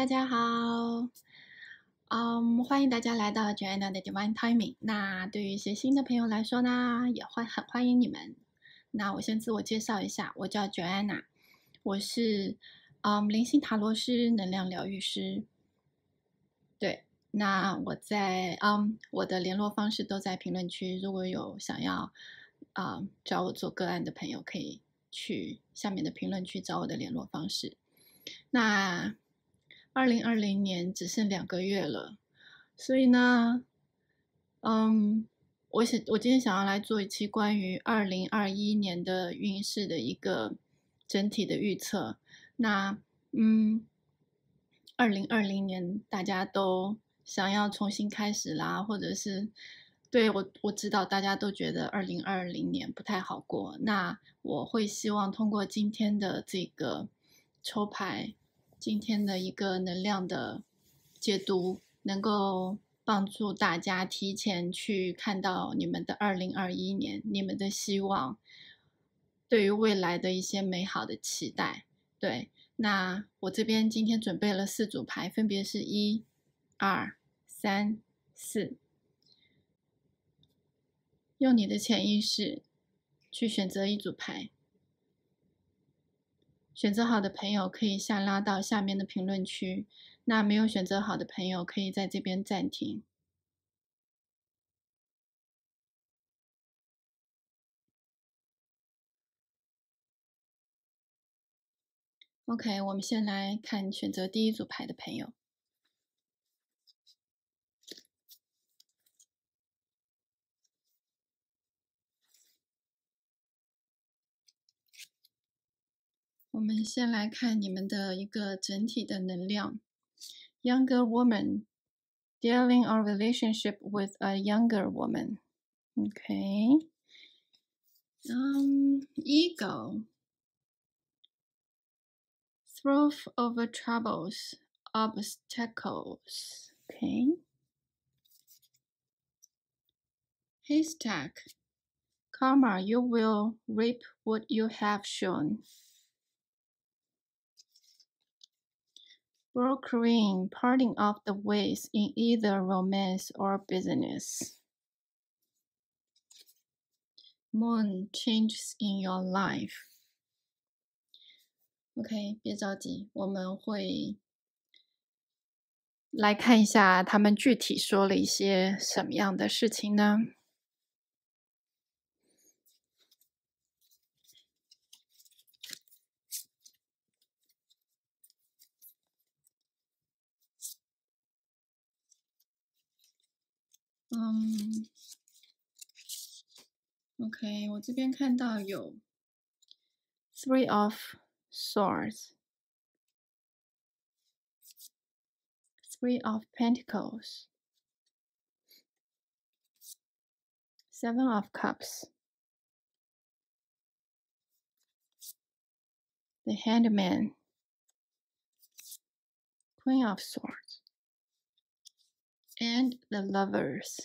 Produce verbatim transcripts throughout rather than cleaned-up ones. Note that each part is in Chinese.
大家好，嗯，欢迎大家来到 Joanna 的 Divine Timing。那对于一些新的朋友来说呢，也欢很欢迎你们。那我先自我介绍一下，我叫 Joanna，我是嗯灵性塔罗师、能量疗愈师。对，那我在嗯我的联络方式都在评论区，如果有想要啊、呃找我做个案的朋友，可以去下面的评论区找我的联络方式。那二零二零年只剩两个月了，所以呢，嗯，我想我今天想要来做一期关于二零二一年的运势的一个整体的预测。那嗯，二零二零年大家都想要重新开始啦，或者是对我我知道大家都觉得二零二零年不太好过。那我会希望通过今天的这个抽牌，今天的一个能量的解读，能够帮助大家提前去看到你们的二零二一年，你们的希望，对于未来的一些美好的期待。对，那我这边今天准备了四组牌，分别是一、二、三、四。用你的潜意识去选择一组牌。选择好的朋友可以下拉到下面的评论区，那没有选择好的朋友可以在这边暂停。OK， 我们先来看选择第一组牌的朋友。我们先来看你们的一个整体的能量。Younger woman dealing or relationship with a younger woman. Okay. Um, ego. Thrive over troubles, obstacles. Okay. Haystack. Karma, you will reap what you have shown. Brokering, parting of the ways in either romance or business. Moon, changes in your life. OK， 别着急，我们会来看一下他们具体说了一些什么样的事情呢嗯 OK， 我这边看到有 Three of Swords, Three of Pentacles, Seven of Cups, the Handman, Queen of Swords, and the Lovers.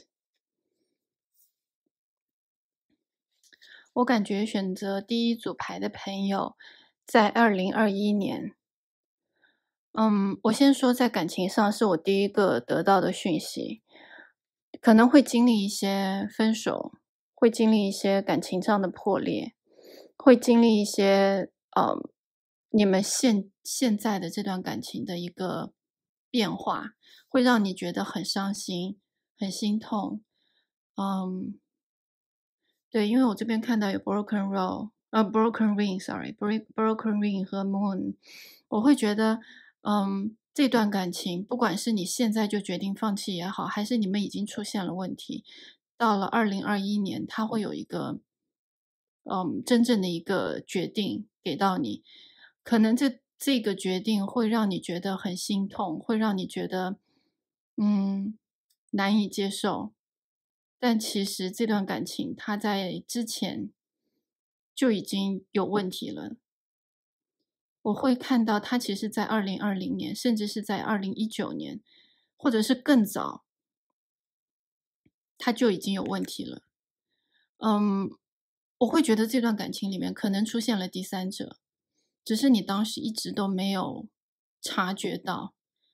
我感觉选择第一组牌的朋友，在二零二一年，嗯，我先说在感情上是我第一个得到的讯息，可能会经历一些分手，会经历一些感情上的破裂，会经历一些呃，你们现现在的这段感情的一个变化，会让你觉得很伤心、很心痛。嗯，对，因为我这边看到有 broken roll，呃，broken ring，sorry，broken ring 和 moon，我会觉得，嗯，这段感情，不管是你现在就决定放弃也好，还是你们已经出现了问题，到了二零二一年，它会有一个，嗯，真正的一个决定给到你，可能这这个决定会让你觉得很心痛，会让你觉得，嗯，难以接受。但其实这段感情，它在之前就已经有问题了。我会看到它其实在二零二零年，甚至是在二零一九年，或者是更早，它就已经有问题了。嗯，我会觉得这段感情里面可能出现了第三者，只是你当时一直都没有察觉到。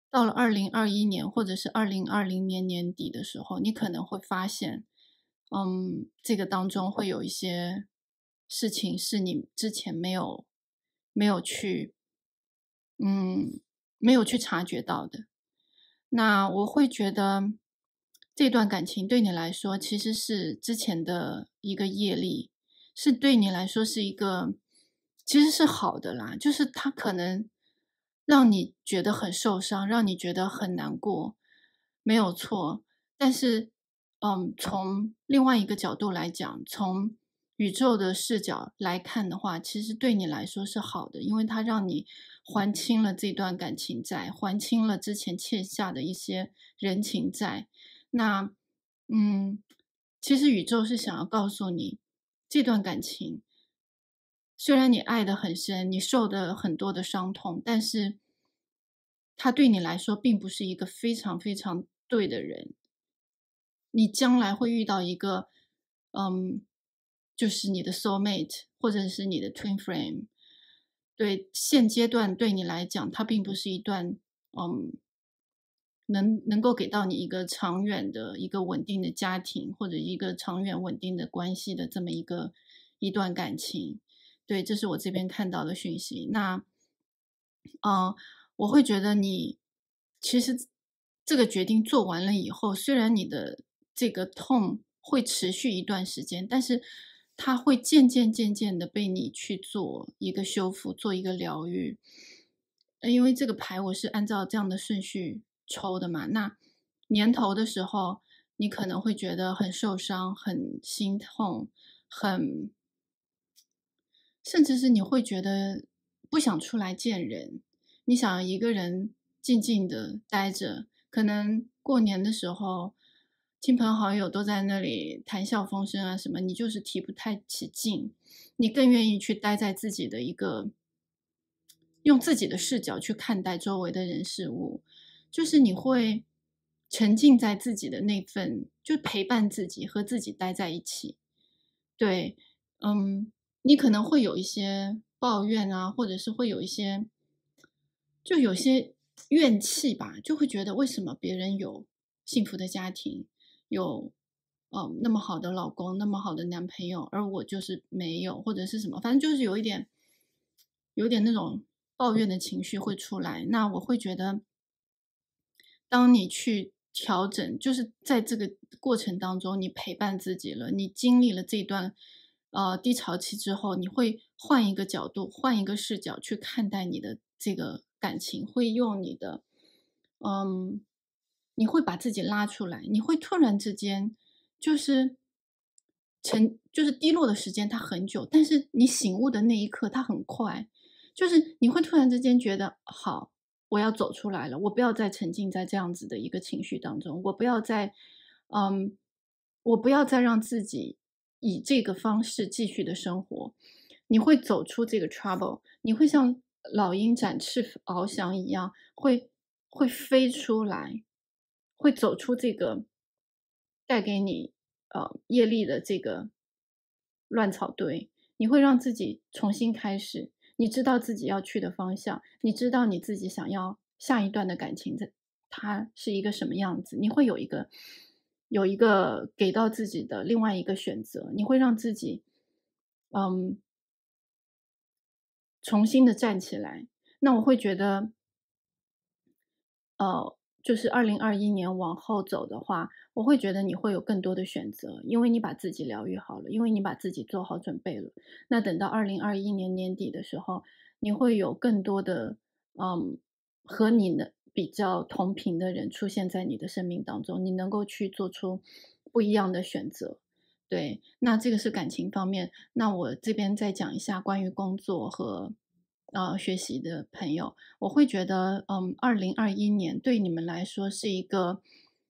到了二零二一年或者是二零二零年年底的时候，你可能会发现，嗯，这个当中会有一些事情是你之前没有没有去嗯，没有去察觉到的。那我会觉得这段感情对你来说其实是之前的一个业力，是对你来说是一个其实是好的啦，就是它可能让你觉得很受伤，让你觉得很难过，没有错。但是，嗯，从另外一个角度来讲，从宇宙的视角来看的话，其实对你来说是好的，因为它让你还清了这段感情债，还清了之前欠下的一些人情债。那，嗯，其实宇宙是想要告诉你，这段感情虽然你爱得很深，你受的很多的伤痛，但是他对你来说并不是一个非常非常对的人。你将来会遇到一个，嗯，就是你的 soul mate 或者是你的 twin flame。对，现阶段对你来讲，它并不是一段，嗯，能能够给到你一个长远的一个稳定的家庭，或者一个长远稳定的关系的这么一个一段感情。对，这是我这边看到的讯息。那，呃，我会觉得你其实这个决定做完了以后，虽然你的这个痛会持续一段时间，但是它会渐渐渐渐的被你去做一个修复，做一个疗愈。呃因为这个牌我是按照这样的顺序抽的嘛，那年头的时候，你可能会觉得很受伤、很心痛、很甚至是你会觉得不想出来见人，你想一个人静静的待着。可能过年的时候，亲朋好友都在那里谈笑风生啊什么，你就是提不太起劲，你更愿意去待在自己的一个用自己的视角去看待周围的人事物，就是你会沉浸在自己的那份就陪伴自己，和自己待在一起。对，嗯，你可能会有一些抱怨啊，或者是会有一些就有些怨气吧，就会觉得为什么别人有幸福的家庭，有呃那么好的老公，那么好的男朋友，而我就是没有，或者是什么，反正就是有一点有点那种抱怨的情绪会出来。那我会觉得，当你去调整，就是在这个过程当中，你陪伴自己了，你经历了这段呃低潮期之后，你会换一个角度，换一个视角去看待你的这个感情，会用你的嗯，你会把自己拉出来，你会突然之间就是沉，就是低落的时间它很久，但是你醒悟的那一刻它很快，就是你会突然之间觉得好。我要走出来了，我不要再沉浸在这样子的一个情绪当中，我不要再，嗯，我不要再让自己以这个方式继续的生活。你会走出这个 trouble，你会像老鹰展翅翱翔一样，会会飞出来，会走出这个带给你呃业力的这个乱草堆，你会让自己重新开始。你知道自己要去的方向，你知道你自己想要下一段的感情的它是一个什么样子，你会有一个有一个给到自己的另外一个选择，你会让自己，嗯，重新的站起来。那我会觉得呃，就是二零二一年往后走的话，我会觉得你会有更多的选择，因为你把自己疗愈好了，因为你把自己做好准备了。那等到二零二一年年底的时候，你会有更多的，嗯，和你的比较同频的人出现在你的生命当中，你能够去做出不一样的选择。对，那这个是感情方面，那我这边再讲一下关于工作和，呃，学习的朋友。我会觉得，嗯二零二一年对你们来说是一个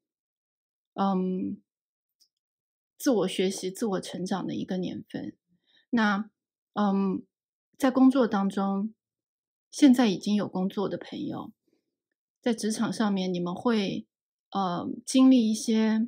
嗯，自我学习、自我成长的一个年份。那，嗯，在工作当中，现在已经有工作的朋友，在职场上面你们会，呃，经历一些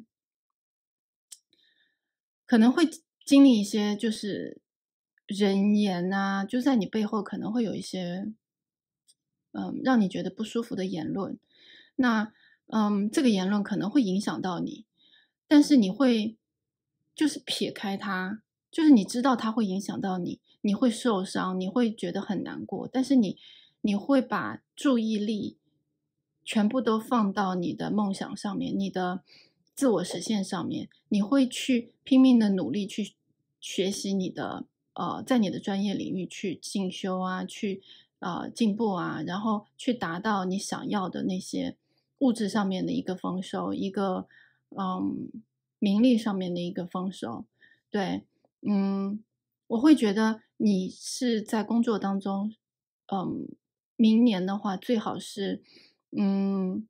可能会经历一些就是人言呐，就在你背后可能会有一些，嗯，让你觉得不舒服的言论。 那嗯，这个言论可能会影响到你，但是你会就是撇开它，就是你知道它会影响到你，你会受伤，你会觉得很难过，但是你你会把注意力全部都放到你的梦想上面，你的自我实现上面，你会去拼命的努力去学习你的呃，在你的专业领域去进修啊，去呃进步啊，然后去达到你想要的那些物质上面的一个丰收，一个嗯名利上面的一个丰收。对，嗯，我会觉得你是在工作当中，嗯，明年的话最好是，嗯，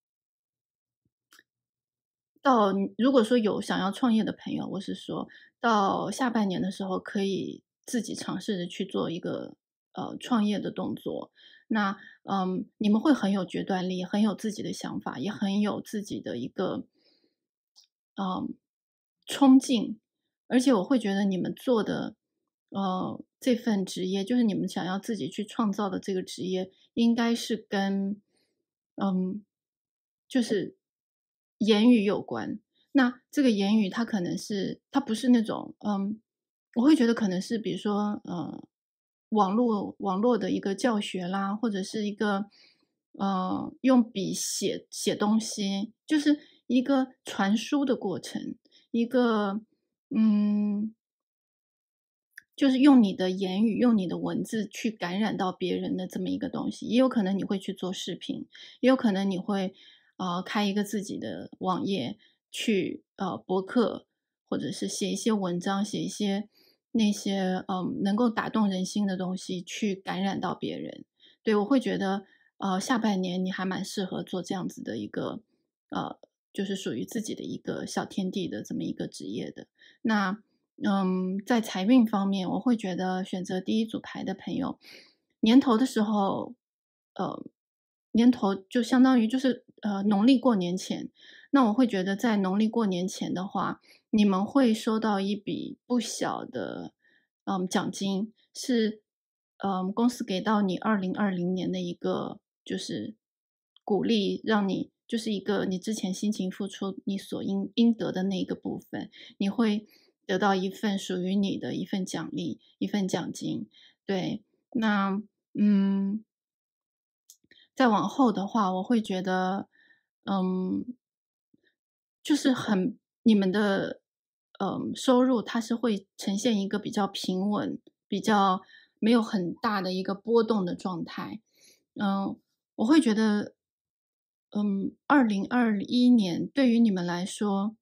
到你如果说有想要创业的朋友，我是说到下半年的时候，可以自己尝试着去做一个呃创业的动作。那嗯，你们会很有决断力，很有自己的想法，也很有自己的一个嗯冲劲，而且我会觉得你们做的呃这份职业，就是你们想要自己去创造的这个职业，应该是跟嗯就是言语有关。那这个言语它可能是它不是那种嗯，我会觉得可能是比如说，呃，网络网络的一个教学啦，或者是一个，呃，用笔写写东西，就是一个传输的过程，一个嗯，就是用你的言语、用你的文字去感染到别人的这么一个东西。也有可能你会去做视频，也有可能你会，呃，开一个自己的网页去呃，博客，或者是写一些文章，写一些那些，嗯，能够打动人心的东西去感染到别人。对，我会觉得，呃，下半年你还蛮适合做这样子的一个，呃，就是属于自己的一个小天地的这么一个职业的。那嗯，在财运方面，我会觉得选择第一组牌的朋友，年头的时候，呃，年头就相当于就是呃农历过年前，那我会觉得在农历过年前的话，你们会收到一笔不小的嗯奖金，是嗯公司给到你二零二零年的一个就是鼓励，让你就是一个你之前辛勤付出你所应应得的那一个部分。你会得到一份属于你的一份奖励，一份奖金。对，那嗯，再往后的话，我会觉得，嗯，就是很你们的嗯收入它是会呈现一个比较平稳、比较没有很大的一个波动的状态。嗯，我会觉得，嗯二零二一年对于你们来说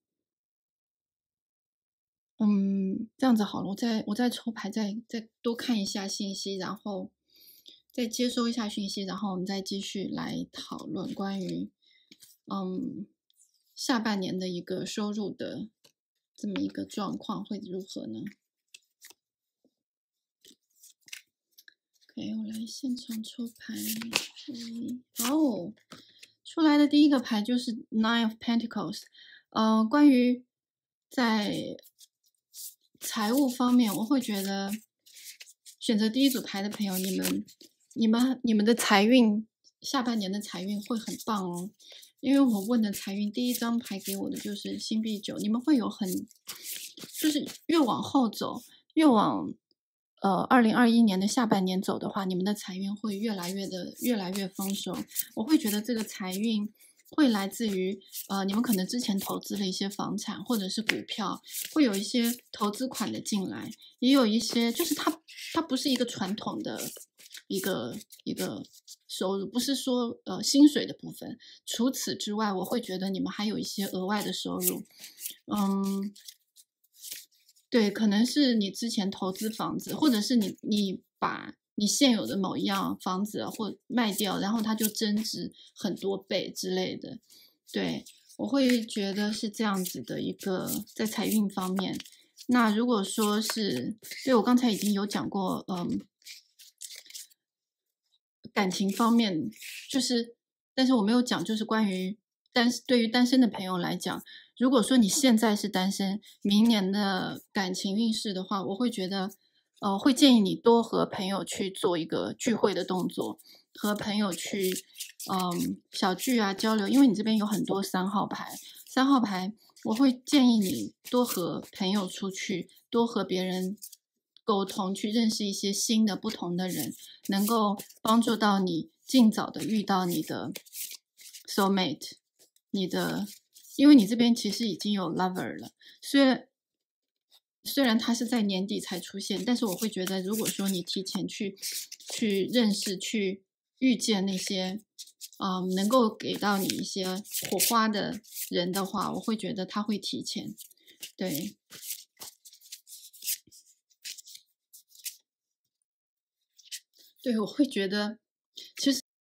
嗯，这样子好了，我再我再抽牌，再再多看一下信息，然后再接收一下讯息，然后我们再继续来讨论关于嗯下半年的一个收入的这么一个状况会如何呢？OK，我来现场抽牌。嗯，哦，出来的第一个牌就是 Nine of Pentacles，呃，关于在财务方面，我会觉得选择第一组牌的朋友，你们、你们、你们的财运，下半年的财运会很棒哦。因为我问的财运第一张牌给我的就是星币九，你们会有很，就是越往后走，越往呃二零二一年的下半年走的话，你们的财运会越来越的越来越丰收。我会觉得这个财运会来自于呃，你们可能之前投资了一些房产或者是股票，会有一些投资款的进来，也有一些就是它它不是一个传统的一个一个收入，不是说呃薪水的部分。除此之外，我会觉得你们还有一些额外的收入，嗯。对，可能是你之前投资房子，或者是你你把你现有的某一样房子或卖掉，然后它就增值很多倍之类的。对，我会觉得是这样子的一个在财运方面。那如果说是，对我刚才已经有讲过，嗯，感情方面，就是但是我没有讲，就是关于单对于单身的朋友来讲，如果说你现在是单身，明年的感情运势的话，我会觉得，呃，会建议你多和朋友去做一个聚会的动作， 和朋友去嗯小聚啊交流，因为你这边有很多三号牌，三号牌我会建议你多和朋友出去，多和别人沟通，去认识一些新的不同的人，能够帮助到你尽早的遇到你的 soulmate， 你的，因为你这边其实已经有 lover 了，虽然虽然他是在年底才出现，但是我会觉得，如果说你提前去去认识、去遇见那些，嗯，能够给到你一些火花的人的话，我会觉得他会提前，对。对，我会觉得，其实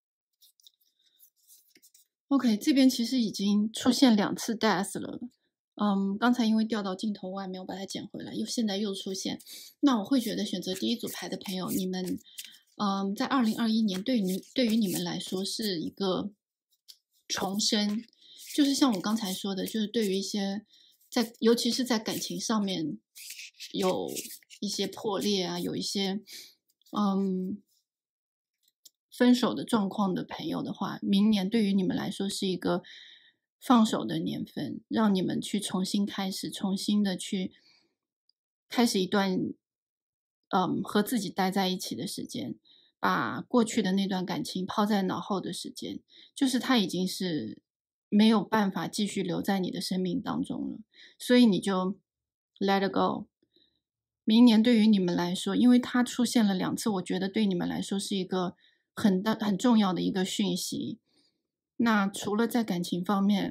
OK，这边其实已经出现两次 death 了。嗯，刚才因为掉到镜头外，没有把它捡回来，又现在又出现。那我会觉得选择第一组牌的朋友，你们，嗯，在二零二一年对于你对于你们来说是一个重生，就是像我刚才说的，就是对于一些在尤其是在感情上面有一些破裂啊，有一些嗯分手的状况的朋友的话，明年对于你们来说是一个放手的年份，让你们去重新开始，重新的去开始一段，嗯，和自己待在一起的时间，把过去的那段感情抛在脑后的时间，就是它已经是没有办法继续留在你的生命当中了，所以你就 let it go。明年对于你们来说，因为它出现了两次，我觉得对你们来说是一个很大很重要的一个讯息。那除了在感情方面，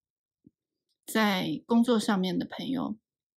在工作上面的朋友，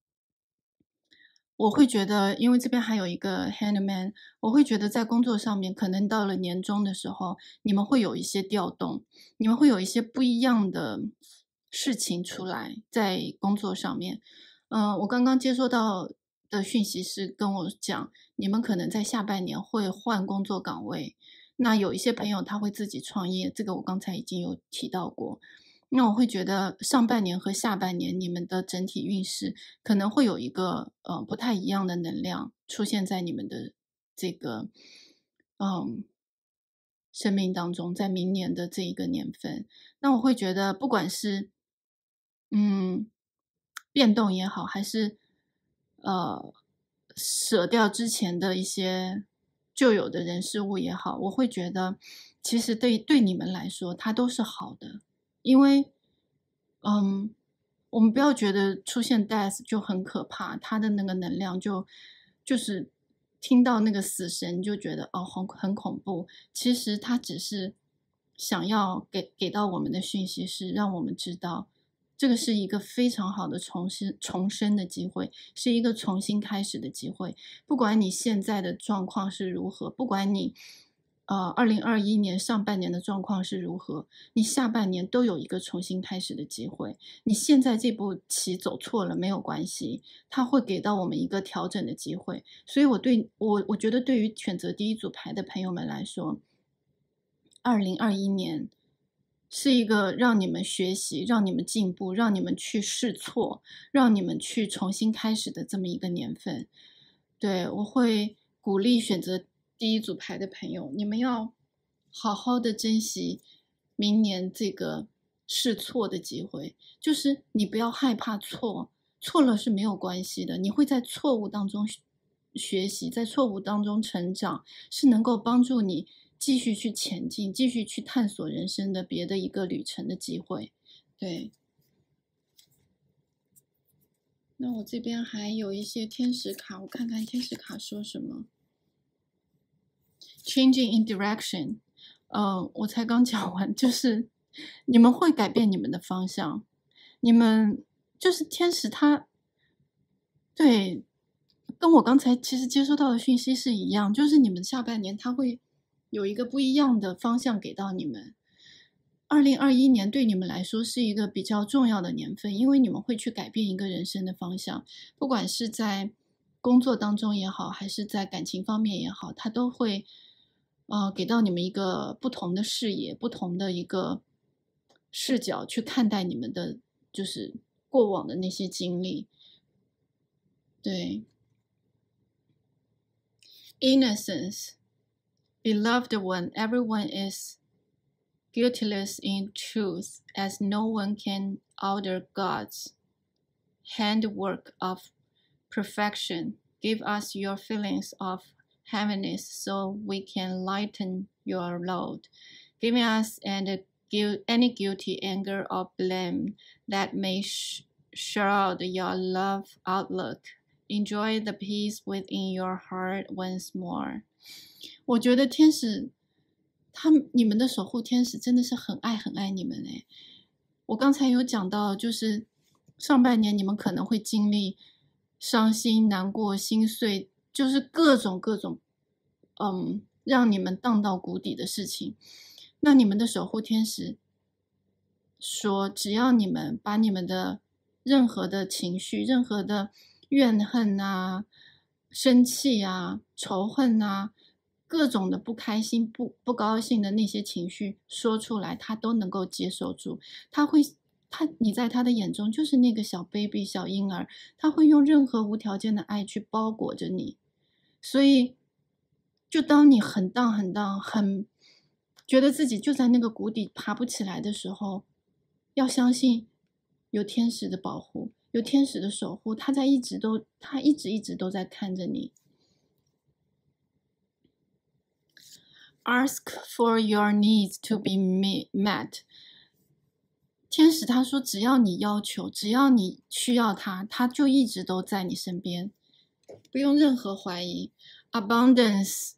我会觉得，因为这边还有一个 handman，我会觉得在工作上面，可能到了年终的时候，你们会有一些调动，你们会有一些不一样的事情出来在工作上面。嗯、我刚刚接收到的讯息是跟我讲，你们可能在下半年会换工作岗位。那有一些朋友他会自己创业，这个我刚才已经有提到过。那我会觉得上半年和下半年你们的整体运势可能会有一个呃不太一样的能量出现在你们的这个嗯生命当中，在明年的这一个年份。那我会觉得不管是嗯变动也好，还是呃舍掉之前的一些旧有的人事物也好，我会觉得其实对对你们来说它都是好的。因为，嗯，我们不要觉得出现 death 就很可怕，它的那个能量就就是听到那个死神就觉得哦，很很恐怖。其实它只是想要给给到我们的讯息是让我们知道，这个是一个非常好的重生重生的机会，是一个重新开始的机会。不管你现在的状况是如何，不管你呃二零二一年上半年的状况是如何，你下半年都有一个重新开始的机会。你现在这步棋走错了没有关系，它会给到我们一个调整的机会。所以我对我我觉得对于选择第一组牌的朋友们来说，二零二一年是一个让你们学习、让你们进步、让你们去试错、让你们去重新开始的这么一个年份。对，我会鼓励选择第一组牌的朋友，你们要好好的珍惜明年这个试错的机会，就是你不要害怕错，错了是没有关系的，你会在错误当中学学习，在错误当中成长，是能够帮助你继续去前进、继续去探索人生的别的一个旅程的机会。对，那我这边还有一些天使卡，我看看天使卡说什么。Changing in direction，呃，我才刚讲完，就是你们会改变你们的方向，你们就是天使他，对，跟我刚才其实接收到的讯息是一样，就是你们下半年他会有一个不一样的方向给到你们。二零二一年对你们来说是一个比较重要的年份，因为你们会去改变一个人生的方向，不管是在工作当中也好，还是在感情方面也好，它都会呃给到你们一个不同的视野、不同的一个视角去看待你们的，就是过往的那些经历。对，innocence。 Beloved one, everyone is guiltless in truth, as no one can alter God's handwork of perfection. Give us your feelings of heaviness so we can lighten your load, giving us and any guilty anger or blame that may sh shroud your love outlook. Enjoy the peace within your heart once more. 我觉得天使，他们你们的守护天使真的是很爱很爱你们诶。我刚才有讲到，就是上半年你们可能会经历伤心、难过、心碎，就是各种各种，嗯，让你们荡到谷底的事情。那你们的守护天使说，只要你们把你们的任何的情绪、任何的怨恨啊、生气啊、仇恨啊，各种的不开心、不不高兴的那些情绪说出来，他都能够接受住。他会，他你在他的眼中就是那个小 baby 小婴儿，他会用任何无条件的爱去包裹着你。所以，就当你很荡很荡，很觉得自己就在那个谷底爬不起来的时候，要相信有天使的保护，有天使的守护，他在一直都，他一直一直都在看着你。Ask for your needs to be met. 天使他说，只要你要求，只要你需要他，他就一直都在你身边，不用任何怀疑。Abundance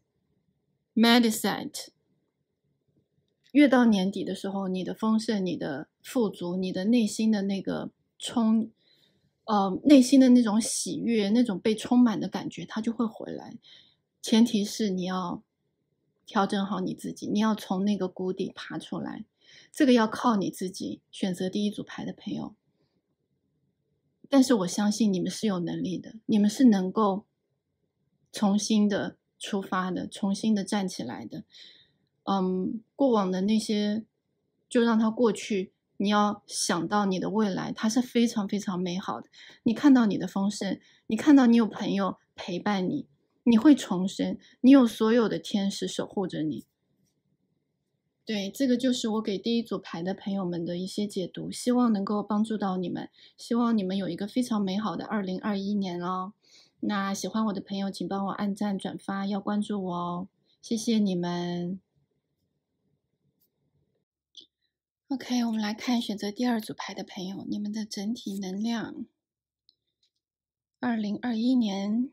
Medicine. 越到年底的时候，你的丰盛、你的富足、你的内心的那个充，呃，内心的那种喜悦、那种被充满的感觉，它就会回来。前提是你要调整好你自己，你要从那个谷底爬出来，这个要靠你自己。选择第一组牌的朋友，但是我相信你们是有能力的，你们是能够重新的出发的，重新的站起来的。嗯，过往的那些就让它过去，你要想到你的未来，它是非常非常美好的。你看到你的丰盛，你看到你有朋友陪伴你，你会重生，你有所有的天使守护着你。对，这个就是我给第一组牌的朋友们的一些解读，希望能够帮助到你们，希望你们有一个非常美好的二零二一年哦。那喜欢我的朋友，请帮我按赞、转发，要关注我哦，谢谢你们。OK， 我们来看选择第二组牌的朋友，你们的整体能量。二零二一年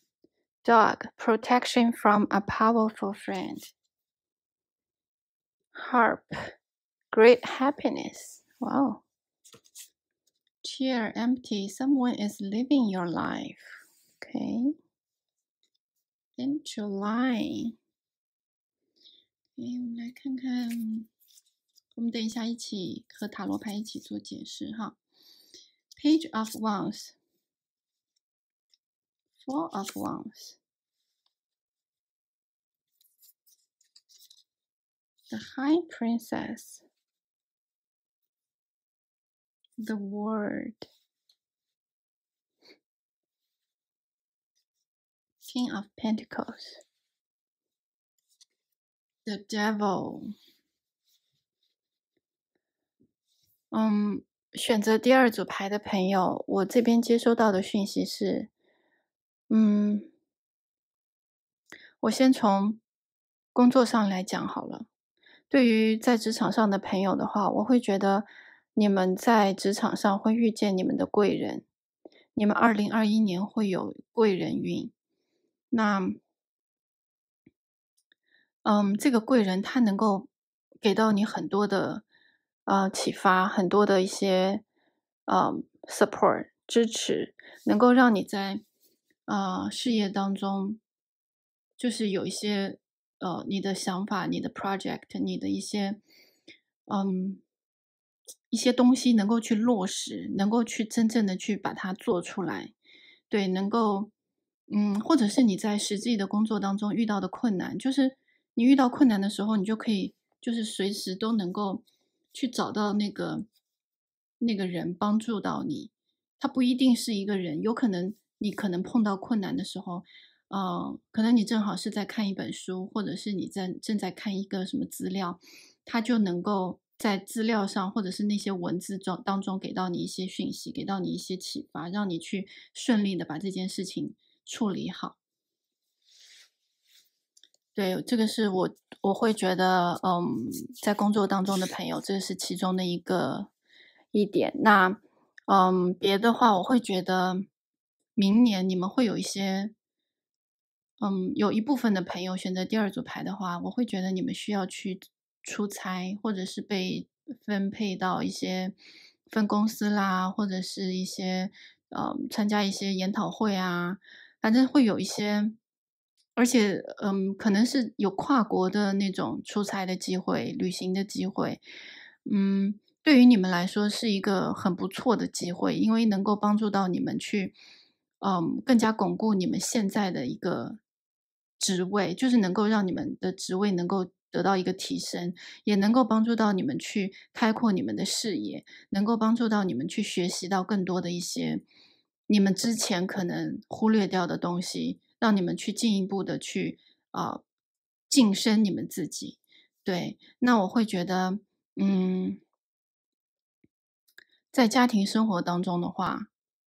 Dog Protection from a powerful friend. Harp Great happiness. Wow. Chair empty. Someone is living your life. Okay. In July. Okay, 我们来看看，我们等一下一起和塔罗牌一起做解释哈。Page of Wands. Four of Wands. The High Princess. The World. King of Pentacles. The Devil. 嗯，选择第二组牌的朋友，我这边接收到的讯息是，嗯，我先从工作上来讲好了。对于在职场上的朋友的话，我会觉得你们在职场上会遇见你们的贵人，你们二零二一年会有贵人运。那嗯，这个贵人他能够给到你很多的呃启发，很多的一些呃 support 支持，能够让你在呃事业当中，就是有一些呃你的想法、你的 project、你的一些嗯一些东西能够去落实，能够去真正的去把它做出来，对，能够嗯，或者是你在实际的工作当中遇到的困难，就是你遇到困难的时候，你就可以就是随时都能够去找到那个那个人帮助到你。他不一定是一个人，有可能你可能碰到困难的时候， 呃，可能你正好是在看一本书，或者是你在正在看一个什么资料，它就能够在资料上或者是那些文字中当中给到你一些讯息，给到你一些启发，让你去顺利的把这件事情处理好。对，这个是我我会觉得，嗯，在工作当中的朋友，这是其中的一个一点。那，嗯，别的话，我会觉得明年你们会有一些，嗯，有一部分的朋友选择第二组牌的话，我会觉得你们需要去出差，或者是被分配到一些分公司啦，或者是一些呃参加一些研讨会啊，反正会有一些，而且嗯，可能是有跨国的那种出差的机会、旅行的机会，嗯，对于你们来说是一个很不错的机会，因为能够帮助到你们去，嗯，更加巩固你们现在的一个职位，就是能够让你们的职位能够得到一个提升，也能够帮助到你们去开阔你们的视野，能够帮助到你们去学习到更多的一些你们之前可能忽略掉的东西，让你们去进一步的去啊、呃晋升你们自己。对，那我会觉得，嗯，在家庭生活当中的话，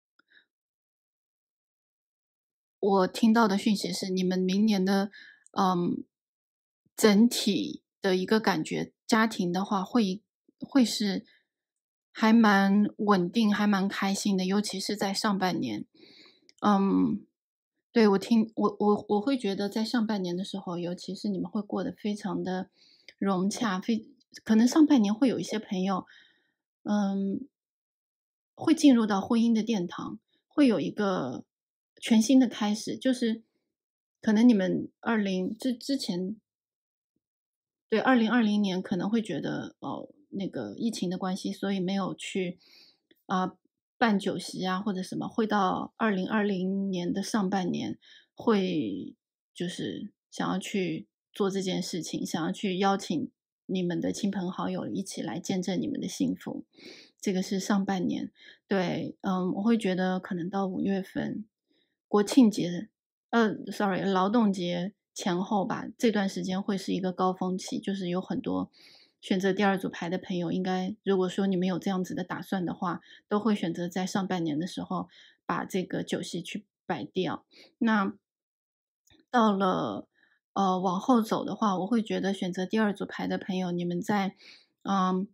我听到的讯息是，你们明年的，嗯，整体的一个感觉，家庭的话会会是还蛮稳定，还蛮开心的，尤其是在上半年。嗯，对，我听我我我会觉得在上半年的时候，尤其是你们会过得非常的融洽，非可能上半年会有一些朋友，嗯，会进入到婚姻的殿堂，会有一个全新的开始，就是可能你们二零之之前对二零二零年可能会觉得，哦，那个疫情的关系，所以没有去，啊，办酒席啊或者什么，会到二零二零年的上半年，会就是想要去做这件事情，想要去邀请你们的亲朋好友一起来见证你们的幸福。这个是上半年。对，嗯，我会觉得可能到五月份，国庆节呃，sorry，劳动节前后吧，这段时间会是一个高峰期，就是有很多选择第二组牌的朋友，应该如果说你们有这样子的打算的话，都会选择在上半年的时候把这个酒席去摆掉。那到了，呃，往后走的话，我会觉得选择第二组牌的朋友，你们在嗯，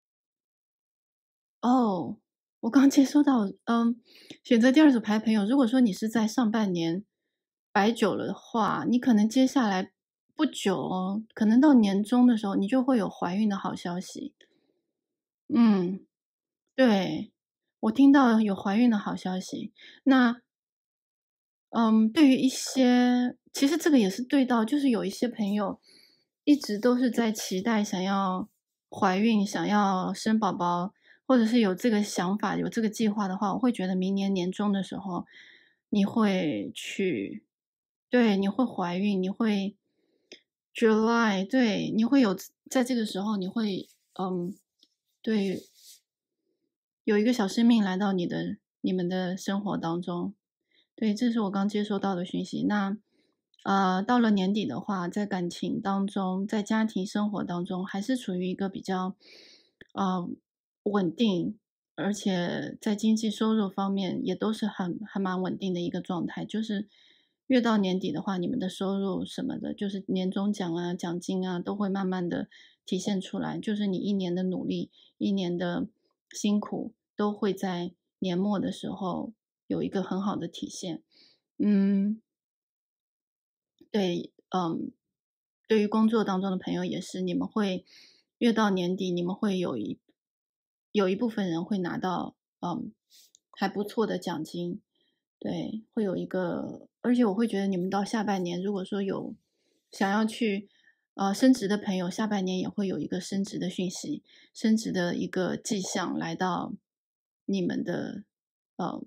哦，我刚接收到，嗯，选择第二组牌的朋友，如果说你是在上半年摆酒了的话，你可能接下来不久哦，可能到年终的时候，你就会有怀孕的好消息。嗯，对，我听到有怀孕的好消息。那嗯，对于一些其实这个也是对到就是有一些朋友一直都是在期待想要怀孕，想要生宝宝，或者是有这个想法、有这个计划的话，我会觉得明年年中的时候，你会去对，你会怀孕，你会 July，对，你会有在这个时候你会，嗯，对，有一个小生命来到你的你们的生活当中。对，这是我刚接收到的讯息。那，呃，到了年底的话，在感情当中，在家庭生活当中，还是处于一个比较，呃，稳定，而且在经济收入方面也都是很还蛮稳定的一个状态。就是越到年底的话，你们的收入什么的，就是年终奖啊、奖金啊，都会慢慢的体现出来。就是你一年的努力，一年的辛苦，都会在年末的时候有一个很好的体现。嗯，对，嗯，对于工作当中的朋友也是，你们会越到年底，你们会有一有一部分人会拿到嗯还不错的奖金，对，会有一个，而且我会觉得你们到下半年，如果说有想要去呃升职的朋友，下半年也会有一个升职的讯息，升职的一个迹象来到你们的呃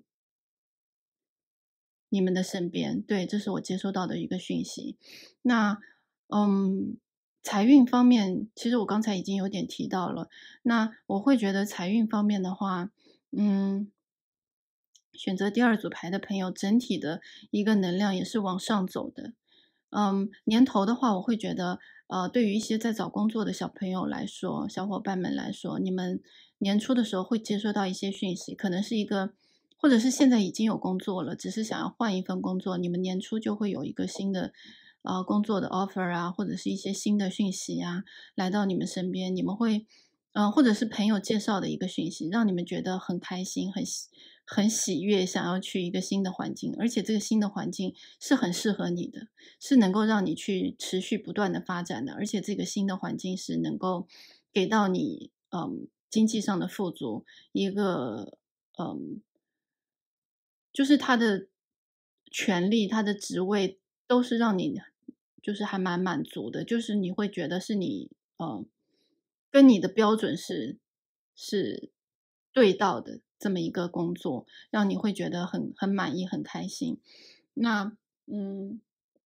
你们的身边，对，这是我接收到的一个讯息。那，嗯，财运方面，其实我刚才已经有点提到了。那我会觉得财运方面的话，嗯， 选择第二组牌的朋友，整体的一个能量也是往上走的。嗯，年头的话，我会觉得，呃，对于一些在找工作的小朋友来说，小伙伴们来说，你们年初的时候会接收到一些讯息，可能是一个，或者是现在已经有工作了，只是想要换一份工作，你们年初就会有一个新的，呃，工作的 offer 啊，或者是一些新的讯息啊，来到你们身边，你们会，呃，或者是朋友介绍的一个讯息，让你们觉得很开心、很喜很喜悦，想要去一个新的环境，而且这个新的环境是很适合你的，是能够让你去持续不断的发展的，而且这个新的环境是能够给到你，嗯，经济上的富足，一个，嗯，就是他的权利、他的职位都是让你就是还蛮满足的，就是你会觉得是你，呃，跟你的标准是是对到的这么一个工作，让你会觉得很很满意、很开心。那，嗯，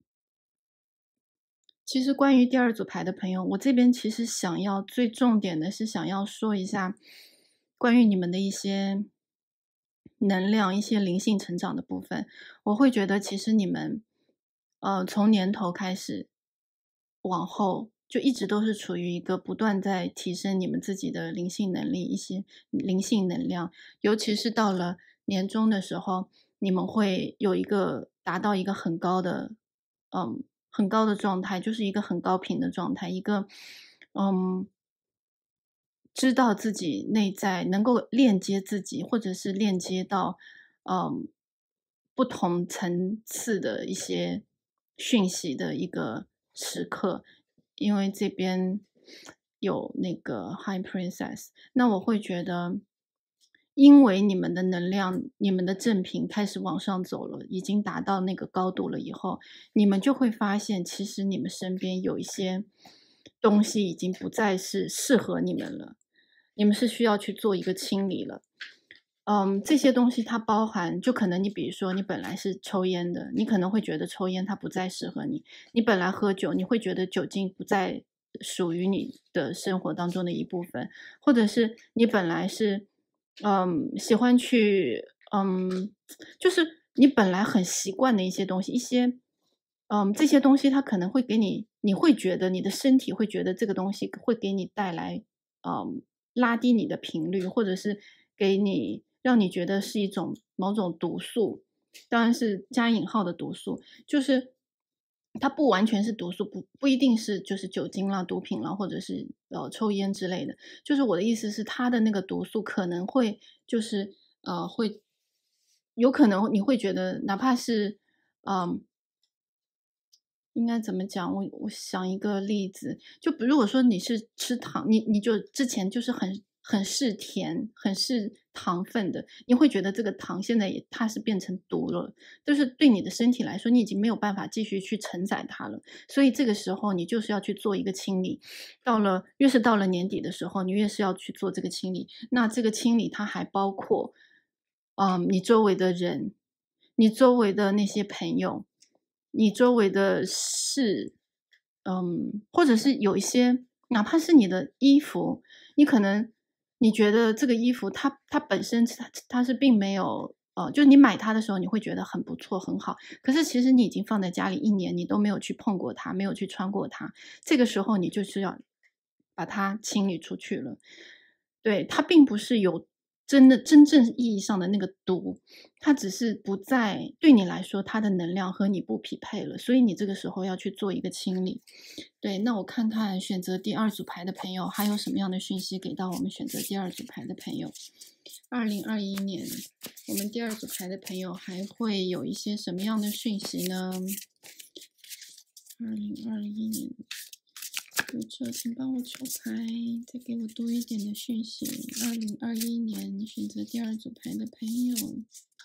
其实关于第二组牌的朋友，我这边其实想要最重点的是想要说一下关于你们的一些能量、一些灵性成长的部分。我会觉得其实你们，呃，从年头开始往后，就一直都是处于一个不断在提升你们自己的灵性能力、一些灵性能量，尤其是到了年终的时候，你们会有一个达到一个很高的，嗯，很高的状态，就是一个很高频的状态，一个，嗯，知道自己内在能够链接自己，或者是链接到，嗯，不同层次的一些讯息的一个时刻。因为这边有那个 High Princess，那我会觉得，因为你们的能量、你们的正频开始往上走了，已经达到那个高度了以后，你们就会发现，其实你们身边有一些东西已经不再是适合你们了，你们是需要去做一个清理了。嗯，这些东西它包含，就可能你比如说你本来是抽烟的，你可能会觉得抽烟它不再适合你；你本来喝酒，你会觉得酒精不再属于你的生活当中的一部分，或者是你本来是，嗯，喜欢去，嗯，就是你本来很习惯的一些东西，一些，嗯，这些东西它可能会给你，你会觉得你的身体会觉得这个东西会给你带来，嗯，拉低你的频率，或者是给你让你觉得是一种某种毒素，当然是加引号的毒素，就是它不完全是毒素，不不一定是就是酒精啦、毒品啦，或者是呃抽烟之类的。就是我的意思是，它的那个毒素可能会就是呃会有可能你会觉得，哪怕是嗯。应该怎么讲？我我想一个例子，就比如果说你是吃糖，你你就之前就是很很是甜、很是糖分的，你会觉得这个糖现在也它是变成毒了，就是对你的身体来说，你已经没有办法继续去承载它了。所以这个时候你就是要去做一个清理。到了越是到了年底的时候，你越是要去做这个清理。那这个清理它还包括，嗯，你周围的人，你周围的那些朋友。你周围的事，嗯，或者是有一些哪怕是你的衣服，你可能你觉得这个衣服它它本身它它是并没有，呃，就是你买它的时候你会觉得很不错很好，可是其实你已经放在家里一年，你都没有去碰过它，没有去穿过它，这个时候你就是要把它清理出去了。对，它并不是有真的真正意义上的那个毒，它只是不再对你来说，它的能量和你不匹配了，所以你这个时候要去做一个清理。对，那我看看选择第二组牌的朋友还有什么样的讯息给到我们选择第二组牌的朋友。二零二一年，我们第二组牌的朋友还会有一些什么样的讯息呢？二零二一年。读者，请帮我抽牌，再给我多一点的讯息。二零二一年选择第二组牌的朋友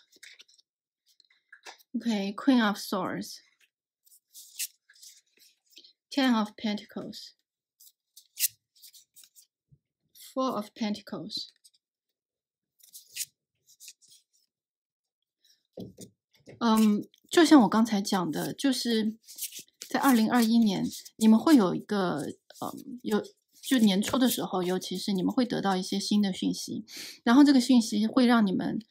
，OK， Queen of Swords， Ten of Pentacles， Four of Pentacles。嗯，就像我刚才讲的，就是在二零二一年，你们会有一个，嗯，有就年初的时候，尤其是你们会得到一些新的讯息，然后这个讯息会让你们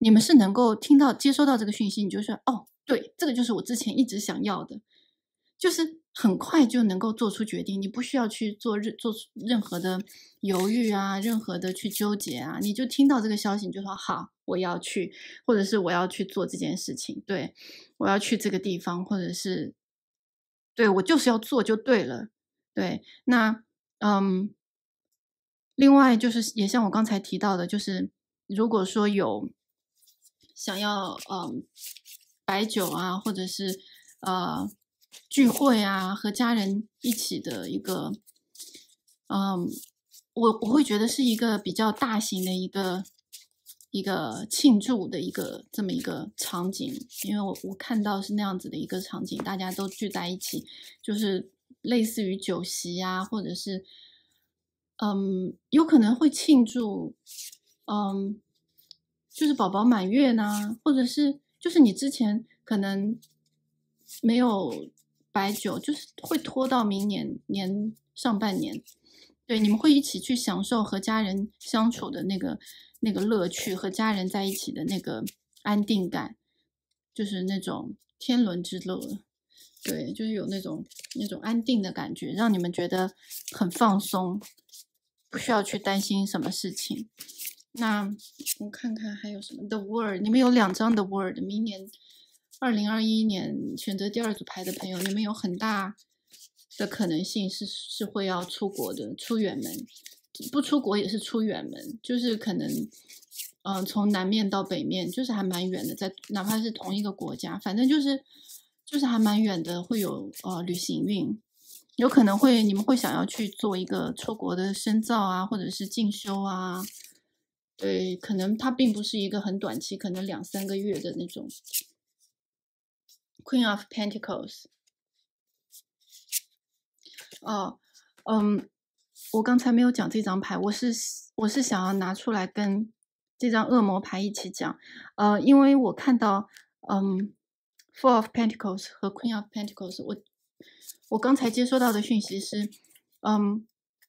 你们是能够听到、接收到这个讯息，你就说哦，对，这个就是我之前一直想要的，就是很快就能够做出决定，你不需要去做任做任何的犹豫啊，任何的去纠结啊，你就听到这个消息，你就说好，我要去，或者是我要去做这件事情，对，我要去这个地方，或者是对我就是要做就对了，对，那嗯。另外就是也像我刚才提到的，就是如果说有想要嗯白酒啊，或者是呃聚会啊，和家人一起的一个，嗯，我我会觉得是一个比较大型的一个一个庆祝的一个这么一个场景，因为我我看到是那样子的一个场景，大家都聚在一起，就是类似于酒席啊，或者是嗯，有可能会庆祝，嗯，就是宝宝满月呐，或者是就是你之前可能没有白酒，就是会拖到明年年上半年。对，你们会一起去享受和家人相处的那个那个乐趣，和家人在一起的那个安定感，就是那种天伦之乐。对，就是有那种那种安定的感觉，让你们觉得很放松，不需要去担心什么事情。那我看看还有什么 The Word，你们有两张 The Word，明年二零二一年选择第二组牌的朋友，你们有很大的可能性是是会要出国的，出远门，不出国也是出远门，就是可能。嗯、呃从南面到北面，就是还蛮远的，在哪怕是同一个国家，反正就是就是还蛮远的，会有呃旅行运，有可能会你们会想要去做一个出国的深造啊，或者是进修啊，对，可能它并不是一个很短期，可能两三个月的那种。Queen of Pentacles，哦，嗯，我刚才没有讲这张牌，我是我是想要拿出来跟这张恶魔牌一起讲，呃，因为我看到，嗯，Four of Pentacles 和 Queen of Pentacles，我我刚才接收到的讯息是，嗯，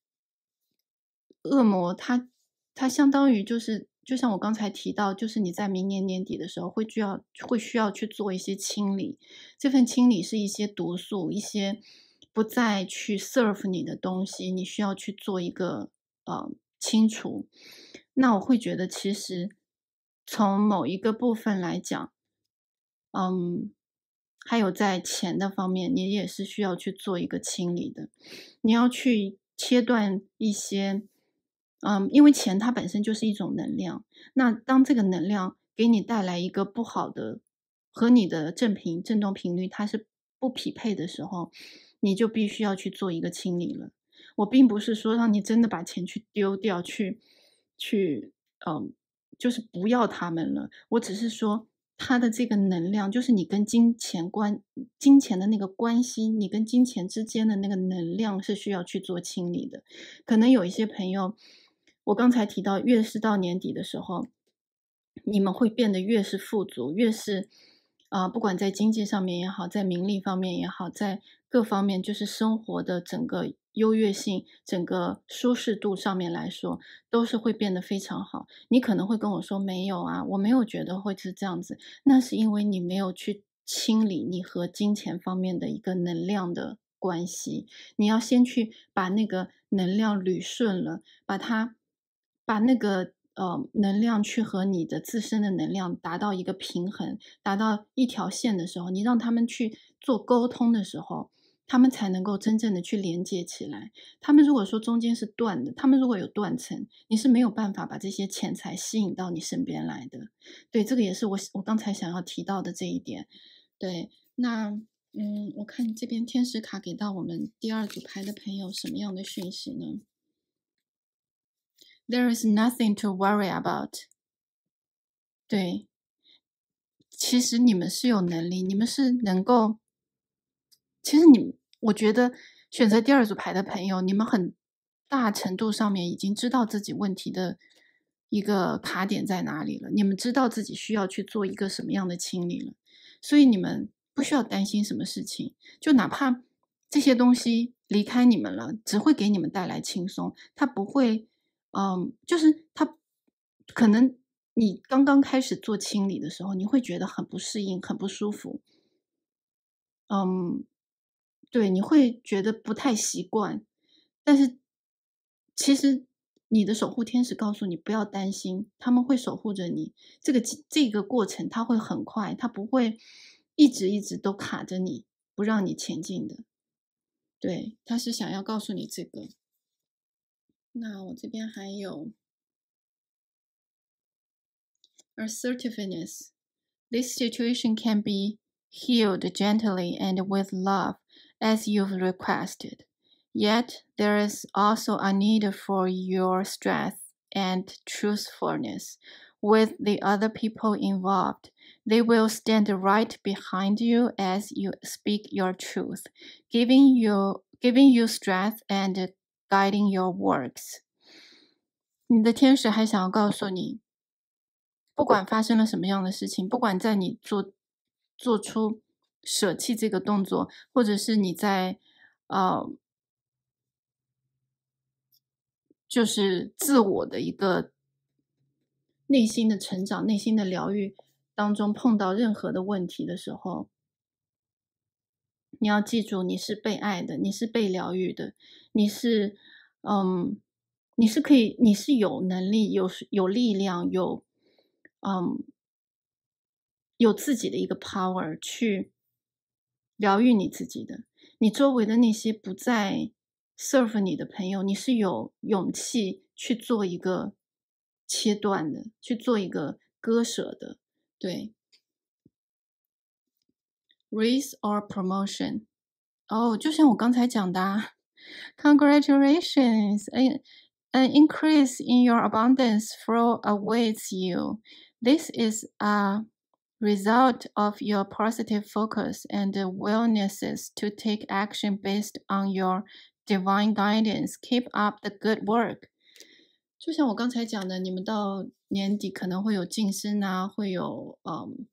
恶魔它它相当于就是就像我刚才提到，就是你在明年年底的时候会需要会需要去做一些清理，这份清理是一些毒素，一些不再去 serve 你的东西，你需要去做一个呃清除。那我会觉得，其实从某一个部分来讲，嗯，还有在钱的方面，你也是需要去做一个清理的。你要去切断一些，嗯，因为钱它本身就是一种能量。那当这个能量给你带来一个不好的，和你的正频振动频率它是不匹配的时候，你就必须要去做一个清理了。我并不是说让你真的把钱去丢掉，去去，嗯，就是不要他们了。我只是说，它的这个能量，就是你跟金钱关金钱的那个关系，你跟金钱之间的那个能量是需要去做清理的。可能有一些朋友，我刚才提到，越是到年底的时候，你们会变得越是富足，越是啊、呃不管在经济上面也好，在名利方面也好，在各方面，就是生活的整个优越性、整个舒适度上面来说，都是会变得非常好。你可能会跟我说没有啊，我没有觉得会是这样子，那是因为你没有去清理你和金钱方面的一个能量的关系。你要先去把那个能量捋顺了，把它把那个呃能量去和你的自身的能量达到一个平衡，达到一条线的时候，你让他们去做沟通的时候，他们才能够真正的去连接起来。他们如果说中间是断的，他们如果有断层，你是没有办法把这些钱财吸引到你身边来的。对，这个也是我我刚才想要提到的这一点。对，那嗯，我看这边天使卡给到我们第二组牌的朋友什么样的讯息呢？There is nothing to worry about。对，其实你们是有能力，你们是能够，其实你，我觉得选择第二组牌的朋友，你们很大程度上面已经知道自己问题的一个卡点在哪里了，你们知道自己需要去做一个什么样的清理了，所以你们不需要担心什么事情，就哪怕这些东西离开你们了，只会给你们带来轻松，它不会，嗯，就是它可能。 你刚刚开始做清理的时候，你会觉得很不适应、很不舒服。嗯，对，你会觉得不太习惯，但是其实你的守护天使告诉你不要担心，他们会守护着你。这个这个过程它会很快，它不会一直一直都卡着你，不让你前进的。对，他是想要告诉你这个。那我这边还有 assertiveness. This situation can be healed gently and with love, as you've requested. Yet there is also a need for your strength and truthfulness with the other people involved. They will stand right behind you as you speak your truth, giving you giving you strength and guiding your works. 你的天使还想要告诉你，不管发生了什么样的事情，不管在你做做出舍弃这个动作，或者是你在呃，就是自我的一个内心的成长、内心的疗愈当中碰到任何的问题的时候，你要记住，你是被爱的，你是被疗愈的，你是嗯，你是可以，你是有能力、有有力量、有嗯。有自己的一个 power 去疗愈你自己的。你周围的那些不再 serve 你的朋友，你是有勇气去做一个切断的，去做一个割舍的。对 ，raise or promotion。哦，就像我刚才讲的啊，Congratulations, an an increase in your abundance flow awaits you. This is a result of your positive focus and willingness to take action based on your divine guidance. Keep up the good work. 就像我刚才讲的，你们到年底可能会有晋升啊，会有嗯，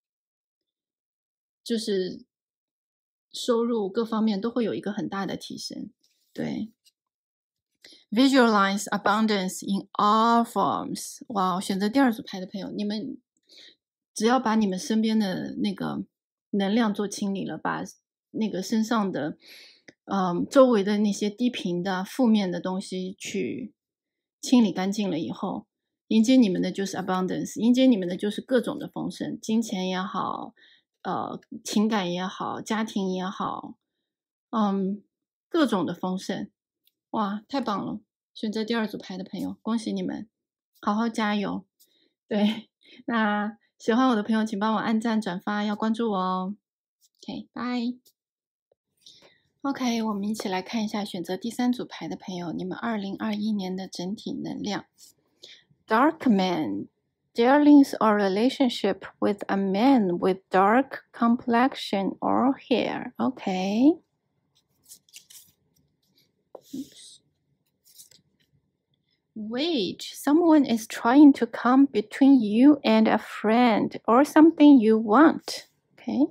就是收入各方面都会有一个很大的提升。对。Visualize abundance in all forms. 哇，选择第二组牌的朋友，你们只要把你们身边的那个能量做清理了，把那个身上的，嗯，周围的那些低频的、负面的东西去清理干净了以后，迎接你们的就是 abundance， 迎接你们的就是各种的丰盛，金钱也好，呃，情感也好，家庭也好，嗯，各种的丰盛。哇，太棒了！选择第二组牌的朋友，恭喜你们，好好加油。对，那喜欢我的朋友，请帮我按赞、转发，要关注我哦。OK，拜。OK，我们一起来看一下选择第三组牌的朋友，你们二零二一年的整体能量。Dark man, dealings or relationship with a man with dark complexion or hair. OK。Wage, someone is trying to come between you and a friend or something you want. Okay.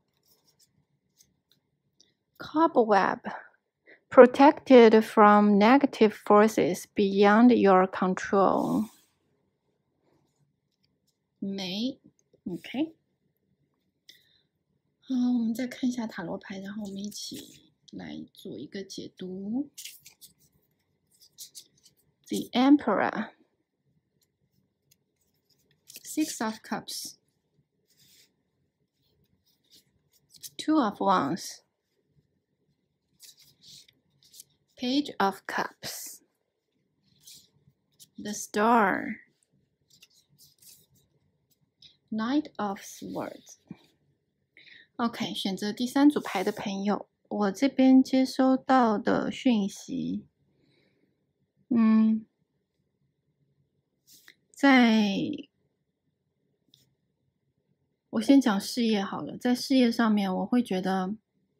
Cobweb, protected from negative forces beyond your control. May, OK。好，我们再看一下塔罗牌，然后我们一起来做一个解读。The Emperor, Six of Cups, Two of Wands, Page of Cups, the Star, Knight of Swords. OK， 选择第三组牌的朋友，我这边接收到的讯息。嗯，在我先讲事业好了，在事业上面，我会觉得，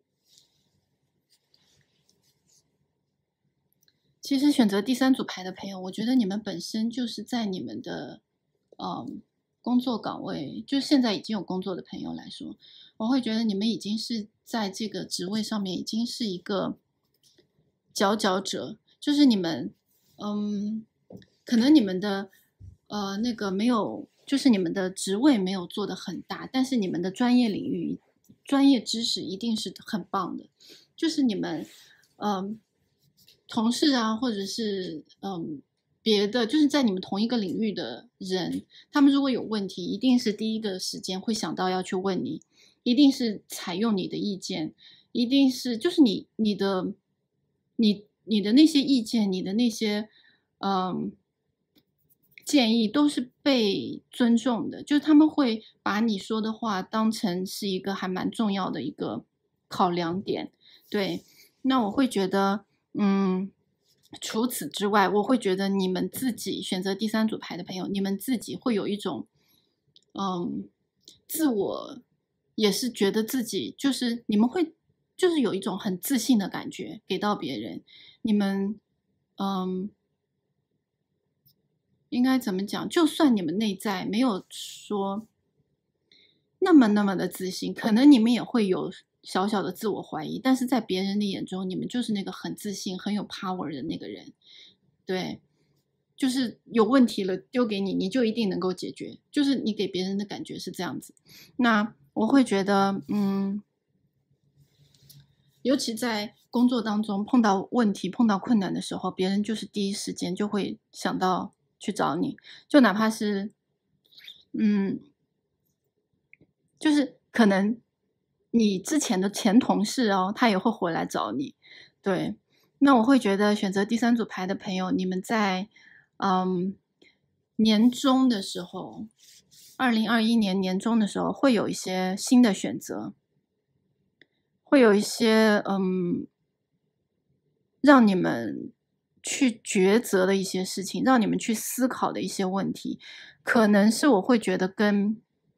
其实选择第三组牌的朋友，我觉得你们本身就是在你们的，嗯，工作岗位，就现在已经有工作的朋友来说，我会觉得你们已经是在这个职位上面已经是一个佼佼者，就是你们。嗯，可能你们的呃，那个没有，就是你们的职位没有做得很大，但是你们的专业领域、专业知识一定是很棒的。就是你们，嗯、同事啊，或者是嗯别的，就是在你们同一个领域的人，他们如果有问题，一定是第一个时间会想到要去问你，一定是采用你的意见，一定是就是你你的你你的那些意见，你的那些嗯。建议都是被尊重的，就是他们会把你说的话当成是一个还蛮重要的一个考量点。对，那我会觉得，嗯，除此之外，我会觉得你们自己选择第三组牌的朋友，你们自己会有一种，嗯，自我也是觉得自己就是你们会就是有一种很自信的感觉给到别人，你们，嗯。应该怎么讲？就算你们内在没有说那么那么的自信，可能你们也会有小小的自我怀疑，但是在别人的眼中，你们就是那个很自信、很有 power 的那个人。对，就是有问题了丢给你，你就一定能够解决，就是你给别人的感觉是这样子。那我会觉得，嗯，尤其在工作当中碰到问题、碰到困难的时候，别人就是第一时间就会想到去找你，就哪怕是，嗯，就是可能你之前的前同事哦，他也会回来找你。对，那我会觉得选择第三组牌的朋友，你们在嗯年终的时候，二零二一年年终的时候，会有一些新的选择，会有一些嗯让你们去抉择的一些事情，让你们去思考的一些问题，可能是我会觉得跟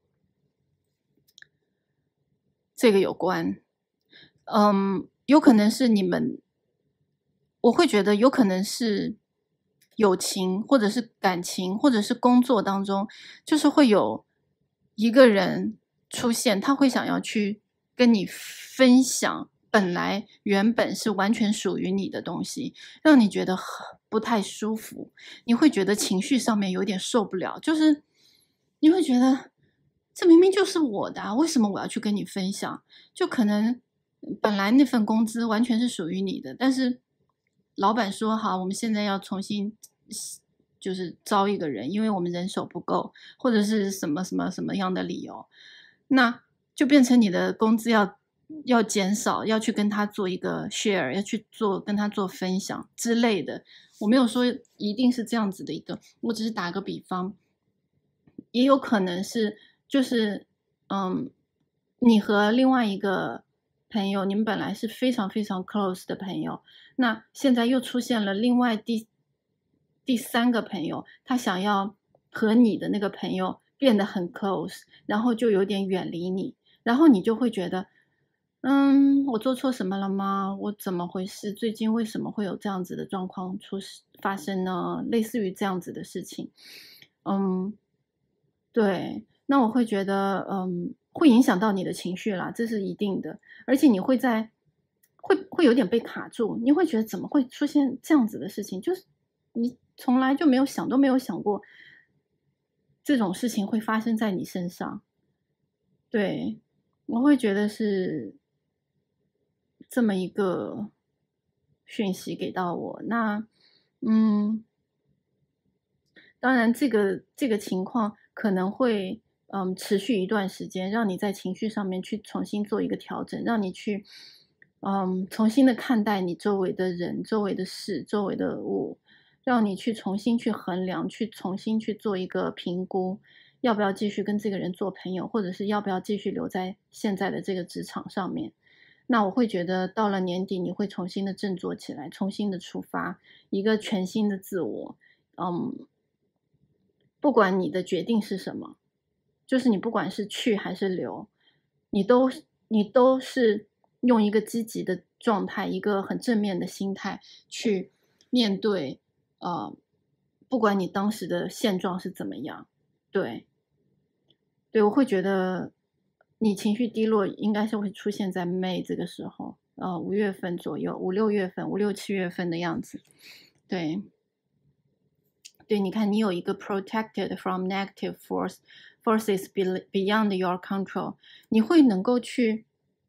这个有关。嗯，有可能是你们我会觉得有可能是友情，或者是感情，或者是工作当中，就是会有一个人出现，他会想要去跟你分享本来原本是完全属于你的东西，让你觉得很不太舒服，你会觉得情绪上面有点受不了，就是你会觉得这明明就是我的啊，为什么我要去跟你分享？就可能本来那份工资完全是属于你的，但是老板说好，我们现在要重新就是招一个人，因为我们人手不够，或者是什么什么什么样的理由，那就变成你的工资要要减少，要去跟他做一个 share，要去做跟他做分享之类的。我没有说一定是这样子的一个，我只是打个比方，也有可能是就是嗯，你和另外一个朋友，你们本来是非常非常 close 的朋友，那现在又出现了另外第第三个朋友，他想要和你的那个朋友变得很 close，然后就有点远离你，然后你就会觉得，嗯，我做错什么了吗？我怎么回事？最近为什么会有这样子的状况出事发生呢？类似于这样子的事情，嗯，对，那我会觉得，嗯，会影响到你的情绪啦，这是一定的。而且你会在会会有点被卡住，你会觉得怎么会出现这样子的事情？就是你从来就没有想都没有想过这种事情会发生在你身上。对，我会觉得是这么一个讯息给到我。那，嗯，当然，这个这个情况可能会，嗯，持续一段时间，让你在情绪上面去重新做一个调整，让你去，嗯，重新的看待你周围的人、周围的事、周围的物，让你去重新去衡量，去重新去做一个评估，要不要继续跟这个人做朋友，或者是要不要继续留在现在的这个职场上面。那我会觉得到了年底，你会重新的振作起来，重新的出发，一个全新的自我，嗯。不管你的决定是什么，就是你不管是去还是留，你都你都是用一个积极的状态，一个很正面的心态去面对，呃，不管你当时的现状是怎么样，对对，我会觉得你情绪低落应该是会出现在 May 这个时候，呃，五月份左右，五六月份、五六七月份的样子，对。 对，你看你有一个 protected from negative force forces be- beyond your control，你会能够去，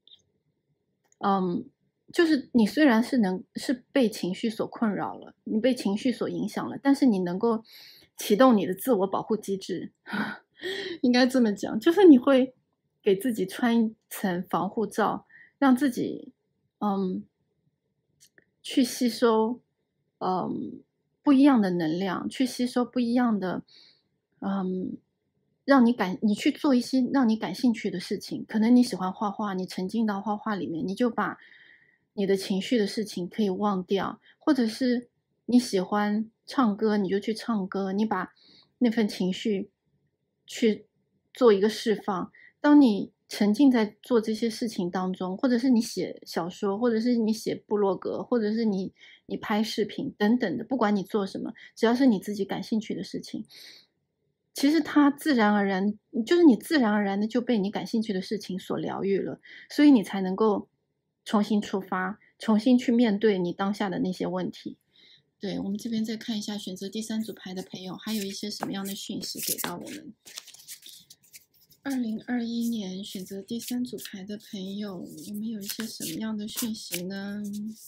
嗯，就是你虽然是能是被情绪所困扰了，你被情绪所影响了，但是你能够启动你的自我保护机制，应该这么讲，就是你会给自己穿一层防护罩，让自己，嗯，去吸收，嗯，不一样的能量，去吸收不一样的，嗯，让你感你去做一些让你感兴趣的事情。可能你喜欢画画，你沉浸到画画里面，你就把你的情绪的事情可以忘掉，或者是你喜欢唱歌，你就去唱歌，你把那份情绪去做一个释放。当你沉浸在做这些事情当中，或者是你写小说，或者是你写部落格，或者是你你拍视频等等的，不管你做什么，只要是你自己感兴趣的事情，其实它自然而然就是你自然而然的就被你感兴趣的事情所疗愈了，所以你才能够重新出发，重新去面对你当下的那些问题。对，我们这边再看一下选择第三组牌的朋友，还有一些什么样的讯息给到我们。二零二一年选择第三组牌的朋友，我们有一些什么样的讯息呢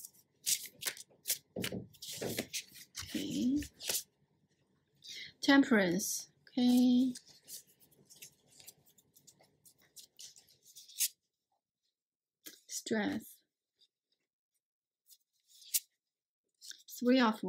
？OK， Temperance，OK， Strength， Three of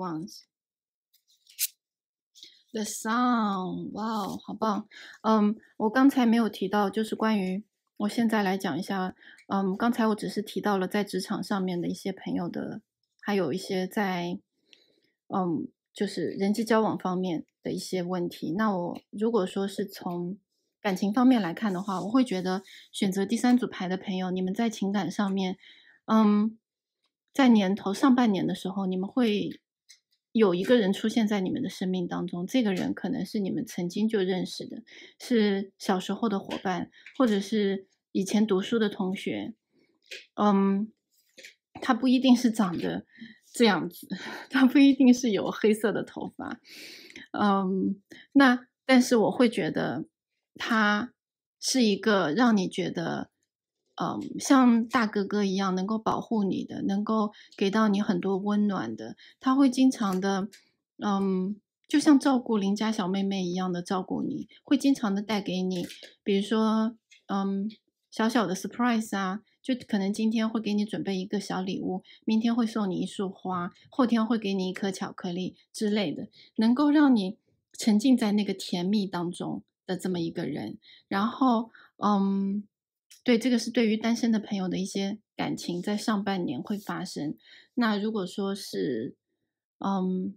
Wands，The Sun， 哇哦，好棒！嗯，我刚才没有提到，就是关于我现在来讲一下，嗯，刚才我只是提到了在职场上面的一些朋友的，还有一些在，嗯，就是人际交往方面的一些问题。那我如果说是从感情方面来看的话，我会觉得选择第三组牌的朋友，你们在情感上面，嗯，在年头上半年的时候，你们会有一个人出现在你们的生命当中，这个人可能是你们曾经就认识的，是小时候的伙伴，或者是以前读书的同学。嗯，他不一定是长得这样子，他不一定是有黑色的头发。嗯，那但是我会觉得他是一个让你觉得，嗯，像大哥哥一样能够保护你的，能够给到你很多温暖的。他会经常的，嗯，就像照顾邻家小妹妹一样的照顾你，会经常的带给你，比如说，嗯，小小的 surprise 啊，就可能今天会给你准备一个小礼物，明天会送你一束花，后天会给你一颗巧克力之类的，能够让你沉浸在那个甜蜜当中的这么一个人。然后，嗯，对，这个是对于单身的朋友的一些感情，在上半年会发生。那如果说是，嗯，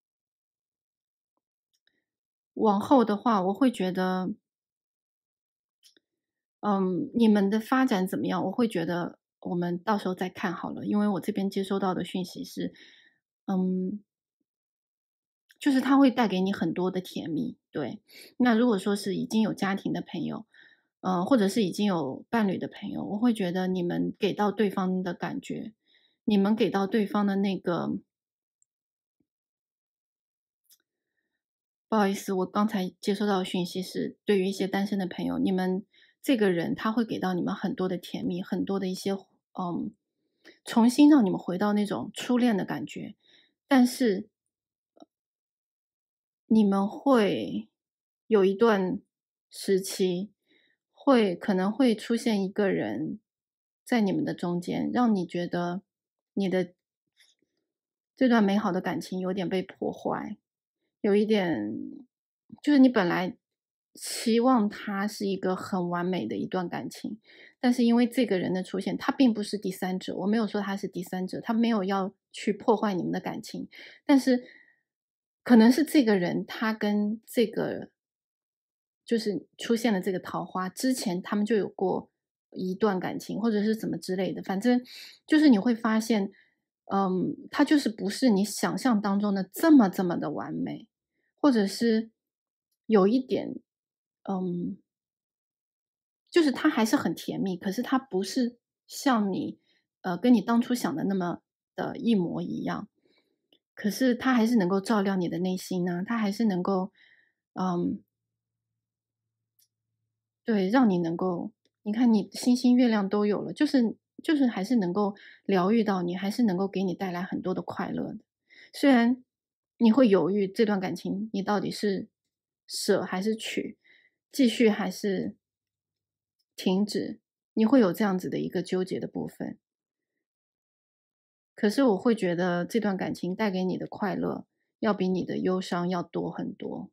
往后的话，我会觉得，嗯，你们的发展怎么样？我会觉得我们到时候再看好了，因为我这边接收到的讯息是，嗯，就是他会带给你很多的甜蜜，对。那如果说是已经有家庭的朋友，呃，或者是已经有伴侣的朋友，我会觉得你们给到对方的感觉，你们给到对方的那个不好意思，我刚才接收到的讯息是，对于一些单身的朋友，你们这个人他会给到你们很多的甜蜜，很多的一些，嗯，重新让你们回到那种初恋的感觉。但是你们会有一段时期，会可能会出现一个人在你们的中间，让你觉得你的这段美好的感情有点被破坏。有一点就是你本来期望它是一个很完美的一段感情，但是因为这个人的出现，他并不是第三者，我没有说他是第三者，他没有要去破坏你们的感情，但是可能是这个人他跟这个就是出现了这个桃花，之前他们就有过一段感情，或者是怎么之类的，反正就是你会发现，嗯，他就是不是你想象当中的这么这么的完美。或者是有一点，嗯，就是它还是很甜蜜，可是它不是像你，呃，跟你当初想的那么的一模一样。 可是他还是能够照亮你的内心呢，他还是能够，嗯，对，让你能够你看你星星月亮都有了，就是就是还是能够疗愈到你，还是能够给你带来很多的快乐的。虽然你会犹豫这段感情你到底是舍还是取，继续还是停止，你会有这样子的一个纠结的部分。可是我会觉得这段感情带给你的快乐，要比你的忧伤要多很多。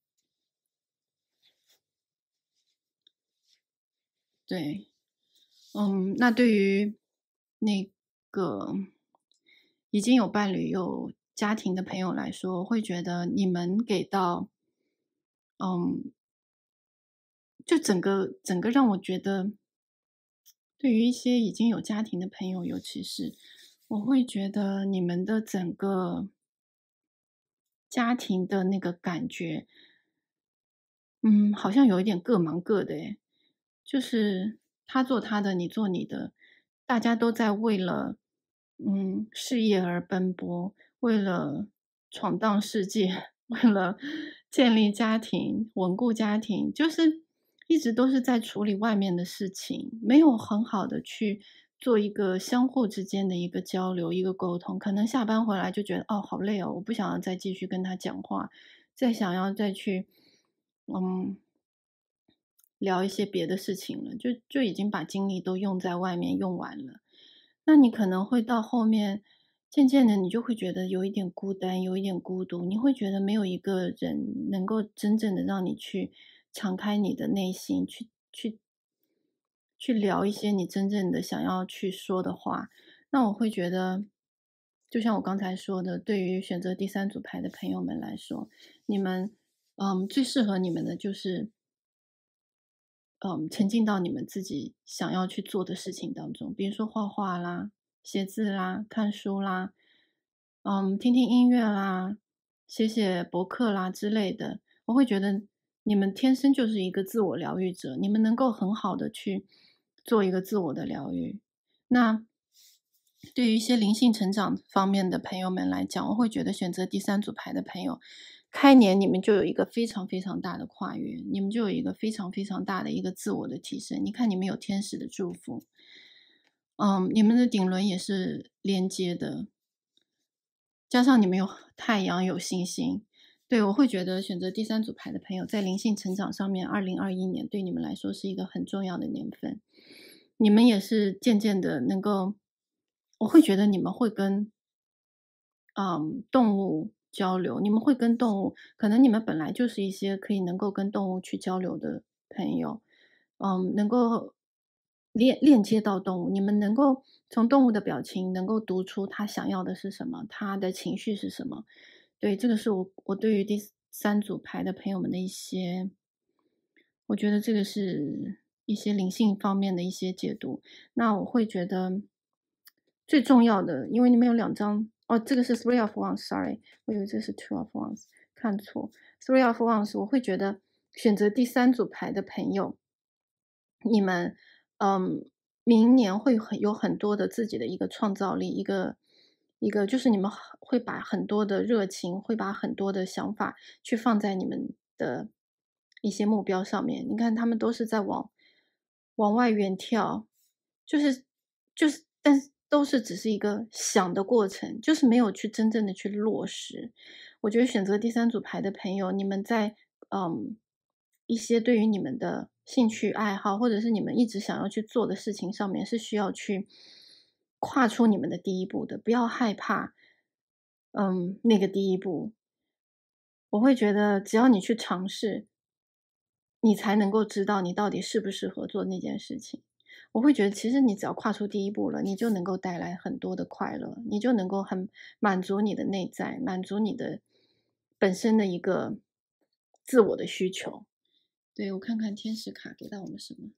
对，嗯，那对于那个已经有伴侣、有家庭的朋友来说，我会觉得你们给到，嗯，就整个整个让我觉得，对于一些已经有家庭的朋友，尤其是我会觉得你们的整个家庭的那个感觉，嗯，好像有一点各忙各的诶，就是他做他的，你做你的，大家都在为了嗯事业而奔波，为了闯荡世界，为了建立家庭、稳固家庭，就是一直都是在处理外面的事情，没有很好的去做一个相互之间的一个交流、一个沟通。可能下班回来就觉得哦，好累哦，我不想要再继续跟他讲话，再想要再去嗯。聊一些别的事情了，就就已经把精力都用在外面用完了。那你可能会到后面，渐渐的你就会觉得有一点孤单，有一点孤独，你会觉得没有一个人能够真正的让你去敞开你的内心，去去去聊一些你真正的想要去说的话。那我会觉得，就像我刚才说的，对于选择第三组牌的朋友们来说，你们，嗯，最适合你们的就是嗯，沉浸到你们自己想要去做的事情当中，比如说画画啦、写字啦、看书啦，嗯，听听音乐啦、写写博客啦之类的。我会觉得你们天生就是一个自我疗愈者，你们能够很好的去做一个自我的疗愈。那对于一些灵性成长方面的朋友们来讲，我会觉得选择第三组牌的朋友，开年你们就有一个非常非常大的跨越，你们就有一个非常非常大的一个自我的提升。你看你们有天使的祝福，嗯，你们的顶轮也是连接的，加上你们有太阳、有星星，对，我会觉得选择第三组牌的朋友在灵性成长上面二零二一年对你们来说是一个很重要的年份。你们也是渐渐的能够我会觉得你们会跟嗯，动物交流，你们会跟动物可能你们本来就是一些可以能够跟动物去交流的朋友，嗯，能够链链接到动物，你们能够从动物的表情能够读出它想要的是什么，它的情绪是什么。对，这个是我我对于第三组牌的朋友们的一些我觉得这个是一些灵性方面的一些解读。那我会觉得最重要的，因为你们有两张哦，这个是 Three of Wands，sorry，我以为这是 Two of Wands，看错。Three of Wands，我会觉得选择第三组牌的朋友，你们，嗯，明年会很有很多的自己的一个创造力，一个一个就是你们很会把很多的热情，会把很多的想法去放在你们的一些目标上面。你看他们都是在往往外远眺，就是就是但是都是只是一个想的过程，就是没有去真正的去落实。我觉得选择第三组牌的朋友，你们在，嗯，一些对于你们的兴趣爱好，或者是你们一直想要去做的事情上面，是需要去跨出你们的第一步的，不要害怕，嗯，那个第一步。我会觉得只要你去尝试，你才能够知道你到底适不适合做那件事情。我会觉得其实你只要跨出第一步了，你就能够带来很多的快乐，你就能够很满足你的内在，满足你的本身的一个自我的需求。对，我看看天使卡给到我们什么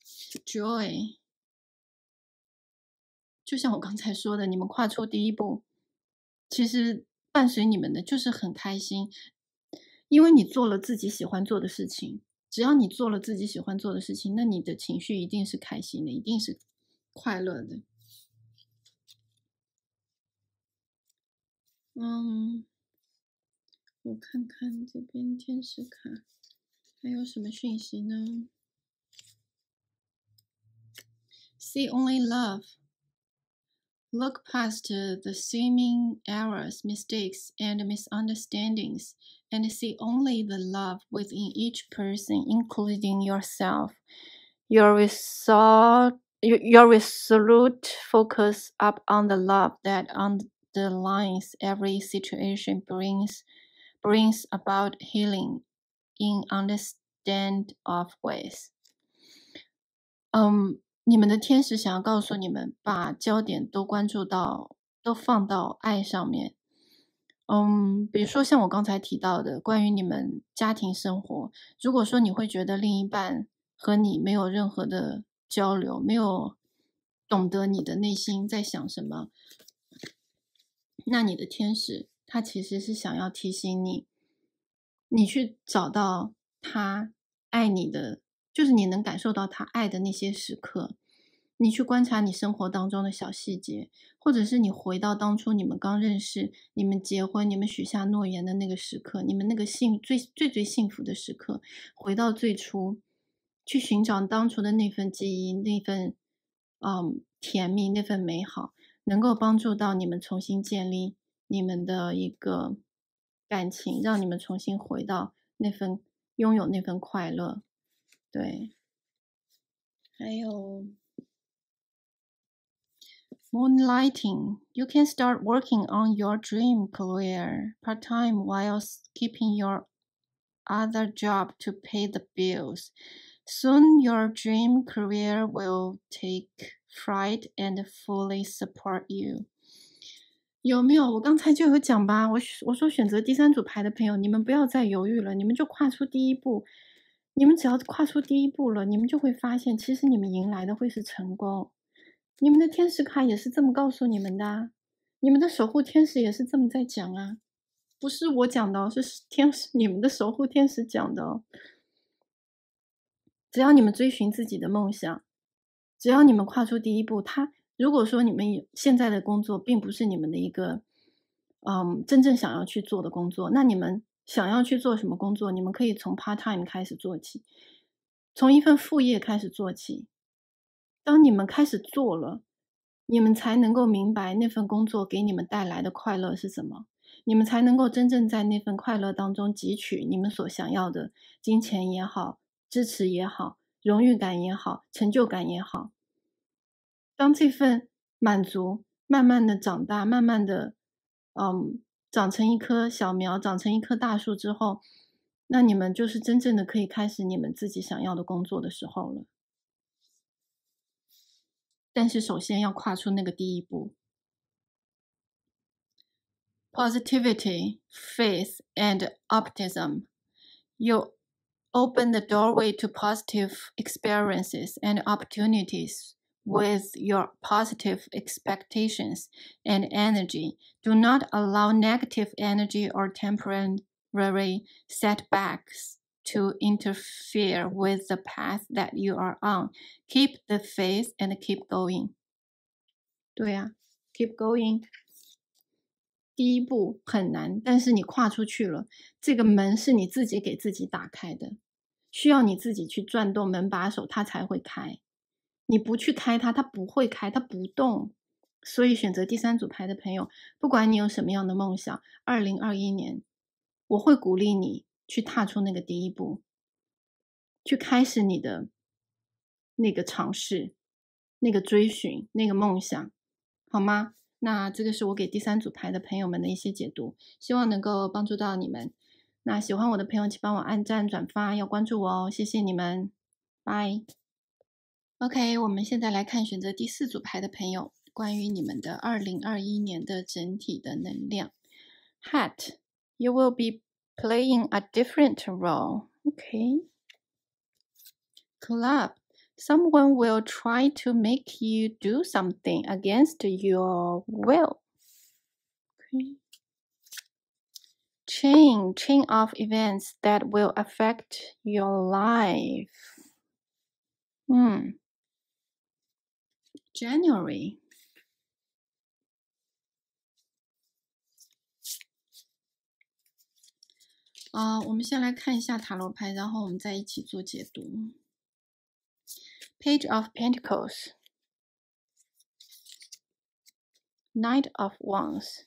？Joy，就像我刚才说的，你们跨出第一步，其实伴随你们的就是很开心，因为你做了自己喜欢做的事情。只要你做了自己喜欢做的事情，那你的情绪一定是开心的，一定是快乐的。 嗯，我看看这边天使卡还有什么讯息呢？ See only love. Look past the seeming errors, mistakes, and misunderstandings, and see only the love within each person, including yourself. Your result, your resolute focus up on the love that underlines every situation brings brings about healing in understand of ways. 嗯，你们的天使想要告诉你们，把焦点都关注到，都放到爱上面。嗯，比如说像我刚才提到的，关于你们家庭生活，如果说你会觉得另一半和你没有任何的交流，没有懂得你的内心在想什么，那你的天使他其实是想要提醒你，你去找到他爱你的，就是你能感受到他爱的那些时刻，你去观察你生活当中的小细节，或者是你回到当初你们刚认识、你们结婚、你们许下诺言的那个时刻，你们那个幸最最最幸福的时刻，回到最初，去寻找当初的那份记忆，那份嗯甜蜜，那份美好，能够帮助到你们重新建立你们的一个感情，让你们重新回到那份拥有那份快乐。对，还有 moonlighting. You can start working on your dream career part-time while keeping your other job to pay the bills. Soon your dream career will take flight and fully support you. 有没有？我刚才就有讲吧，我我说选择第三组牌的朋友，你们不要再犹豫了，你们就跨出第一步。你们只要跨出第一步了，你们就会发现，其实你们迎来的会是成功。你们的天使卡也是这么告诉你们的啊，你们的守护天使也是这么在讲啊，不是我讲的哦，是天使，你们的守护天使讲的哦。只要你们追寻自己的梦想，只要你们跨出第一步，他如果说你们现在的工作并不是你们的一个，嗯，真正想要去做的工作，那你们想要去做什么工作？你们可以从 part time 开始做起，从一份副业开始做起。当你们开始做了，你们才能够明白那份工作给你们带来的快乐是什么，你们才能够真正在那份快乐当中汲取你们所想要的金钱也好，支持也好，荣誉感也好，成就感也好。当这份满足慢慢的长大，慢慢的，嗯，长成一棵小苗，长成一棵大树之后，那你们就是真正的可以开始你们自己想要的工作的时候了。但是首先要跨出那个第一步。Positivity, faith, and optimism. You open the doorway to positive experiences and opportunities with your positive expectations and energy. Do not allow negative energy or temporary setbacks to interfere with the path that you are on. Keep the faith and keep going. 对啊 keep going. 第一步很难，但是你跨出去了，这个门是你自己给自己打开的，需要你自己去转动门把手，它才会开。你不去开它，它不会开，它不动。所以选择第三组牌的朋友，不管你有什么样的梦想，二零二一年，我会鼓励你去踏出那个第一步，去开始你的那个尝试，那个追寻，那个梦想，好吗？那这个是我给第三组牌的朋友们的一些解读，希望能够帮助到你们。那喜欢我的朋友，请帮我按赞、转发，要关注我哦，谢谢你们，拜。OK，我们现在来看选择第四组牌的朋友，关于你们的二零二一年的整体的能量。Hat, you will be playing a different role. OK. Club, someone will try to make you do something against your will. Okay. Chain, chain of events that will affect your life. Hmm. January. 啊、我们先来看一下塔罗牌，然后我们再一起做解读。Page of Pentacles, Knight of Wands,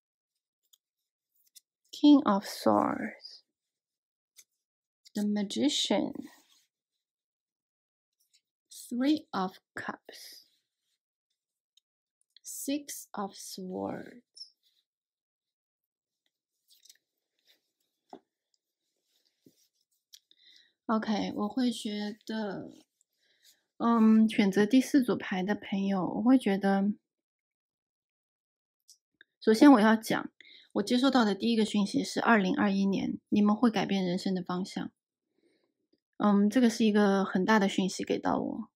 King of Swords, the Magician, Three of Cups, Six of Swords. OK， 我会觉得，嗯，选择第四组牌的朋友，我会觉得，首先我要讲，我接收到的第一个讯息是，二零二一年你们会改变人生的方向。嗯，这个是一个很大的讯息给到我。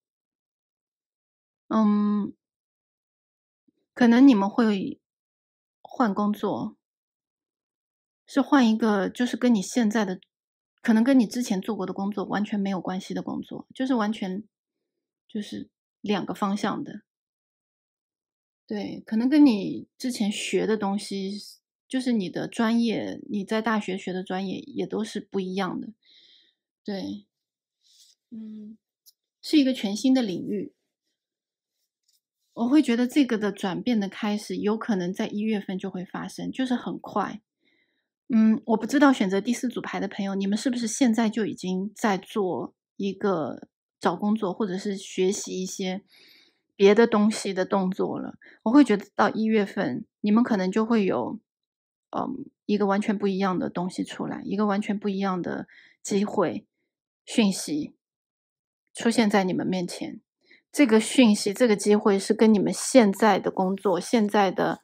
嗯，可能你们会换工作，是换一个就是跟你现在的，可能跟你之前做过的工作完全没有关系的工作，就是完全就是两个方向的。对，可能跟你之前学的东西，就是你的专业，你在大学学的专业也都是不一样的。对，嗯，是一个全新的领域。我会觉得这个的转变的开始，有可能在一月份就会发生，就是很快。嗯，我不知道选择第四组牌的朋友，你们是不是现在就已经在做一个找工作，或者是学习一些别的东西的动作了？我会觉得到一月份，你们可能就会有，嗯，一个完全不一样的东西出来，一个完全不一样的机会、讯息出现在你们面前。这个讯息、这个机会是跟你们现在的工作、现在的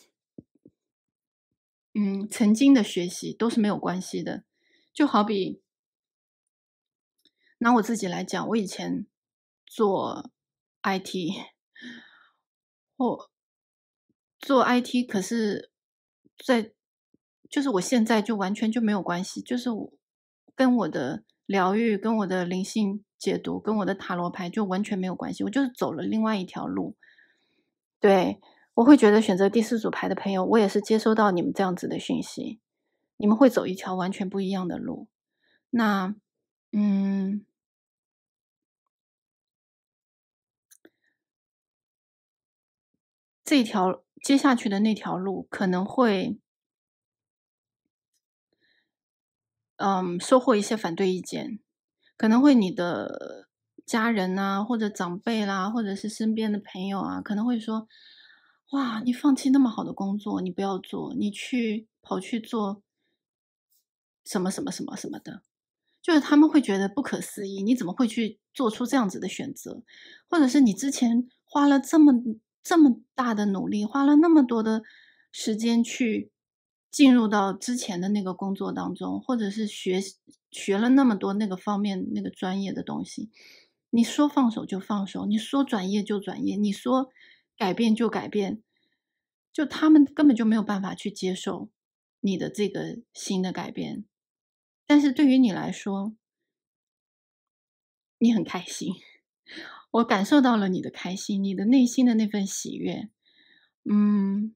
嗯，曾经的学习都是没有关系的。就好比拿我自己来讲，我以前做 I T，或做 I T，可是在就是我现在就完全就没有关系，就是我跟我的疗愈、跟我的灵性解读、跟我的塔罗牌就完全没有关系，我就是走了另外一条路。对，我会觉得选择第四组牌的朋友，我也是接收到你们这样子的讯息，你们会走一条完全不一样的路。那，嗯，这条接下去的那条路可能会，嗯，收获一些反对意见，可能会你的家人啊，或者长辈啦，或者是身边的朋友啊，可能会说：“哇，你放弃那么好的工作，你不要做，你去跑去做什么什么什么什么的。”就是他们会觉得不可思议，你怎么会去做出这样子的选择？或者是你之前花了这么这么大的努力，花了那么多的时间去进入到之前的那个工作当中，或者是学习学了那么多那个方面那个专业的东西，你说放手就放手，你说转业就转业，你说改变就改变，就他们根本就没有办法去接受你的这个新的改变。但是对于你来说，你很开心，我感受到了你的开心，你的内心的那份喜悦。嗯，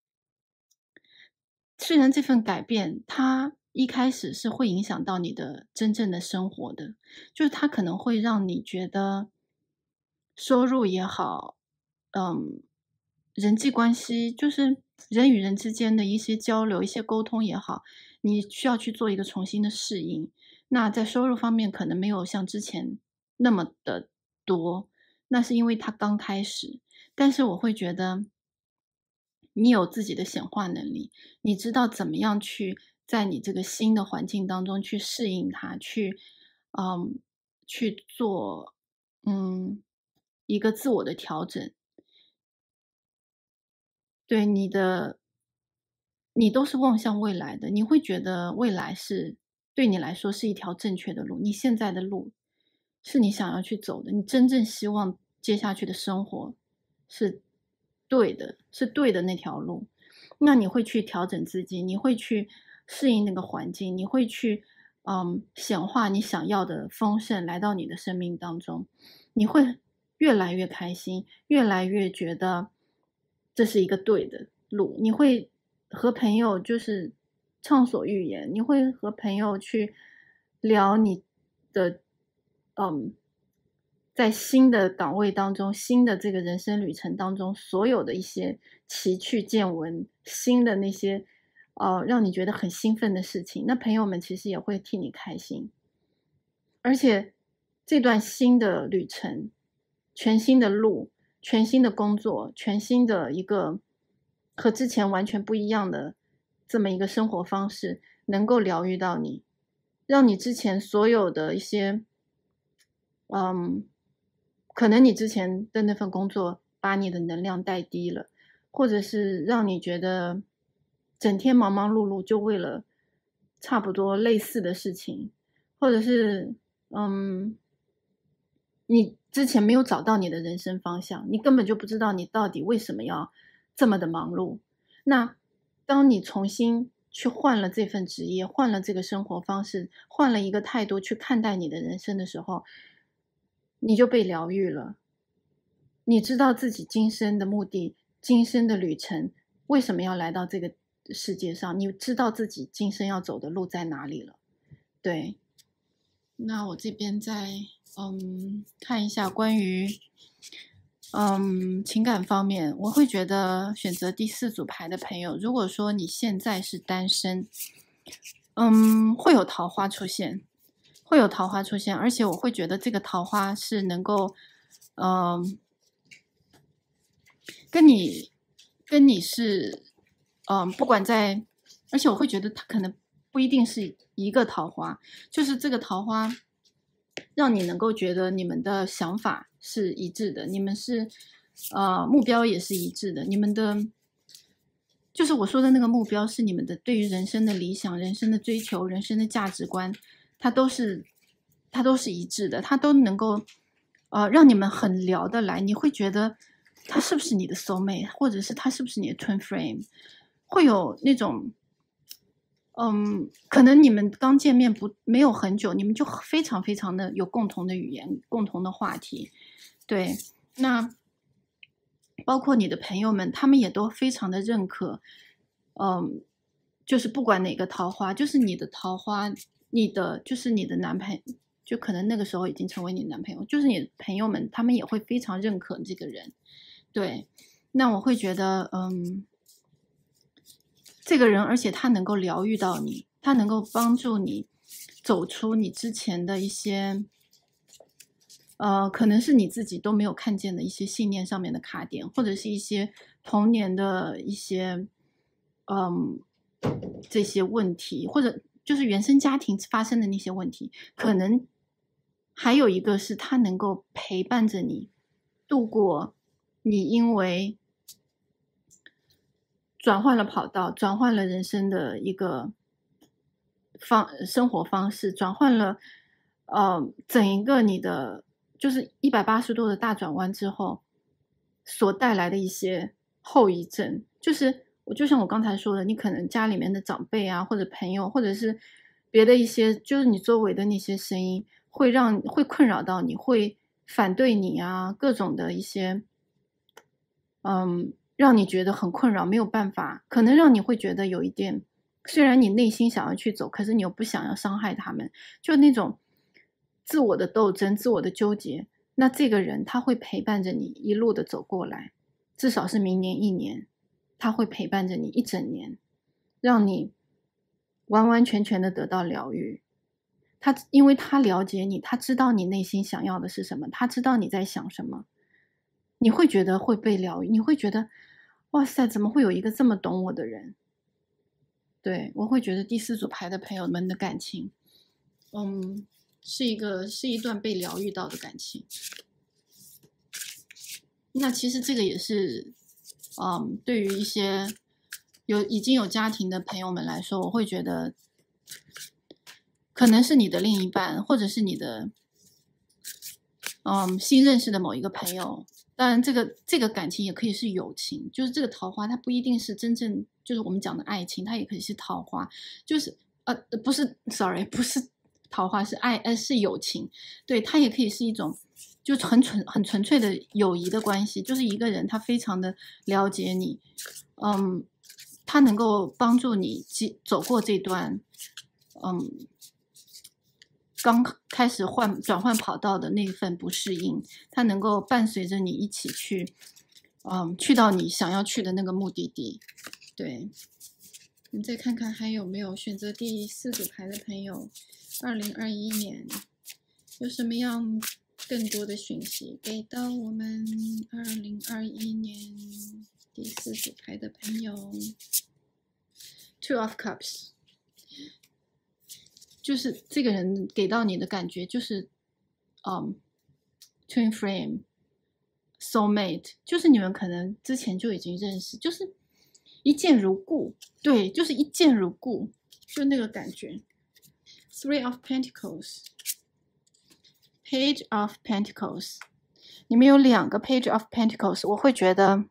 虽然这份改变，它一开始是会影响到你的真正的生活的，就是它可能会让你觉得收入也好，嗯，人际关系，就是人与人之间的一些交流、一些沟通也好，你需要去做一个重新的适应。那在收入方面可能没有像之前那么的多，那是因为它刚开始。但是我会觉得，你有自己的显化能力，你知道怎么样去在你这个新的环境当中去适应它，去，嗯，去做，嗯，一个自我的调整。对你的你都是望向未来的，你会觉得未来是对你来说是一条正确的路，你现在的路是你想要去走的，你真正希望接下去的生活是对的，是对的那条路。那你会去调整自己，你会去适应那个环境，你会去嗯显化你想要的丰盛来到你的生命当中，你会越来越开心，越来越觉得这是一个对的路。你会和朋友就是畅所欲言，你会和朋友去聊你的，嗯，在新的岗位当中，新的这个人生旅程当中，所有的一些奇趣见闻，新的那些，呃，让你觉得很兴奋的事情，那朋友们其实也会替你开心。而且这段新的旅程，全新的路，全新的工作，全新的一个和之前完全不一样的这么一个生活方式，能够疗愈到你，让你之前所有的一些，嗯，可能你之前的那份工作把你的能量带低了，或者是让你觉得整天忙忙碌碌就为了差不多类似的事情，或者是嗯，你之前没有找到你的人生方向，你根本就不知道你到底为什么要这么的忙碌。那当你重新去换了这份职业，换了这个生活方式，换了一个态度去看待你的人生的时候，你就被疗愈了。你知道自己今生的目的，今生的旅程，为什么要来到这个世界上，你知道自己今生要走的路在哪里了。对，那我这边再嗯看一下关于嗯情感方面，我会觉得选择第四组牌的朋友，如果说你现在是单身，嗯，会有桃花出现，会有桃花出现，而且我会觉得这个桃花是能够，嗯，跟你跟你是，嗯，不管在，而且我会觉得它可能不一定是一个桃花，就是这个桃花让你能够觉得你们的想法是一致的，你们是呃目标也是一致的，你们的就是我说的那个目标是你们的对于人生的理想、人生的追求、人生的价值观，它都是它都是一致的，它都能够呃让你们很聊得来，你会觉得他是不是你的 soul mate，或者是他是不是你的 twin flame，会有那种嗯，可能你们刚见面不没有很久，你们就非常非常的有共同的语言、共同的话题。对，那包括你的朋友们，他们也都非常的认可。嗯，就是不管哪个桃花，就是你的桃花，你的就是你的男朋友，就可能那个时候已经成为你的男朋友，就是你的朋友们，他们也会非常认可这个人。对，那我会觉得，嗯，这个人，而且他能够疗愈到你，他能够帮助你走出你之前的一些，呃，可能是你自己都没有看见的一些信念上面的卡点，或者是一些童年的一些，嗯，这些问题，或者就是原生家庭发生的那些问题，可能还有一个是他能够陪伴着你度过你因为转换了跑道，转换了人生的一个方生活方式，转换了呃整一个你的就是一百八十度的大转弯之后所带来的一些后遗症，就是我就像我刚才说的，你可能家里面的长辈啊，或者朋友，或者是别的一些，就是你周围的那些声音，会让会困扰到你，会反对你啊，各种的一些嗯，让你觉得很困扰，没有办法，可能让你会觉得有一点，虽然你内心想要去走，可是你又不想要伤害他们，就那种自我的斗争、自我的纠结。那这个人他会陪伴着你一路的走过来，至少是明年一年，他会陪伴着你一整年，让你完完全全的得到疗愈。他因为他了解你，他知道你内心想要的是什么，他知道你在想什么。你会觉得会被疗愈，你会觉得，哇塞，怎么会有一个这么懂我的人？对，我会觉得第四组牌的朋友们的感情，嗯，是一个是一段被疗愈到的感情。那其实这个也是，嗯，对于一些有已经有家庭的朋友们来说，我会觉得，可能是你的另一半，或者是你的，嗯，新认识的某一个朋友。当然，这个这个感情也可以是友情，就是这个桃花，它不一定是真正就是我们讲的爱情，它也可以是桃花，就是呃不是，sorry，不是桃花，是爱，呃是友情，对，它也可以是一种就是很纯很纯粹的友谊的关系，就是一个人他非常的了解你，嗯， 它能够帮助你走过这段，嗯，刚开始换转换跑道的那份不适应，它能够伴随着你一起去，嗯，去到你想要去的那个目的地。对，我们再看看还有没有选择第四组牌的朋友，二零二一年有什么样更多的讯息给到我们二零二一年第四组牌的朋友 ？Two of Cups。就是这个人给到你的感觉就是，嗯 ，twin flame、soul mate， 就是你们可能之前就已经认识，就是一见如故，对，就是一见如故，就那个感觉。Three of Pentacles、Page of Pentacles， 你们有两个 Page of Pentacles， 我会觉得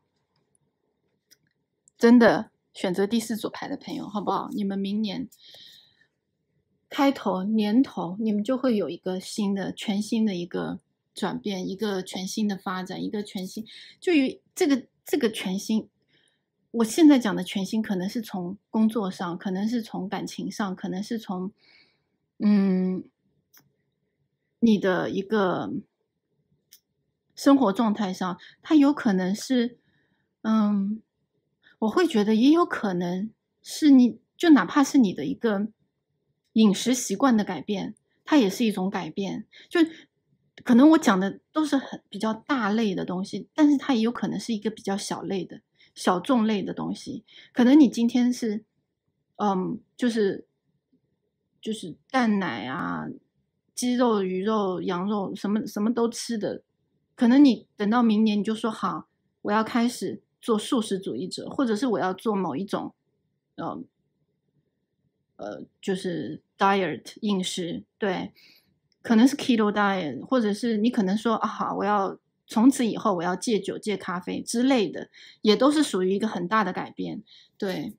真的选择第四组牌的朋友，好不好？你们明年开头年头，你们就会有一个新的、全新的一个转变，一个全新的发展，一个全新。就于这个这个全新，我现在讲的全新，可能是从工作上，可能是从感情上，可能是从嗯你的一个生活状态上，它有可能是嗯，我会觉得也有可能是你就哪怕是你的一个饮食习惯的改变，它也是一种改变。就可能我讲的都是很比较大类的东西，但是它也有可能是一个比较小类的、小众类的东西。可能你今天是，嗯，就是就是蛋奶啊、鸡肉、鱼肉、羊肉，什么什么都吃的。可能你等到明年你就说好，我要开始做素食主义者，或者是我要做某一种，嗯。呃，就是 diet 饮食，对，可能是 keto diet，或者是你可能说啊，好，我要从此以后我要戒酒、戒咖啡之类的，也都是属于一个很大的改变，对。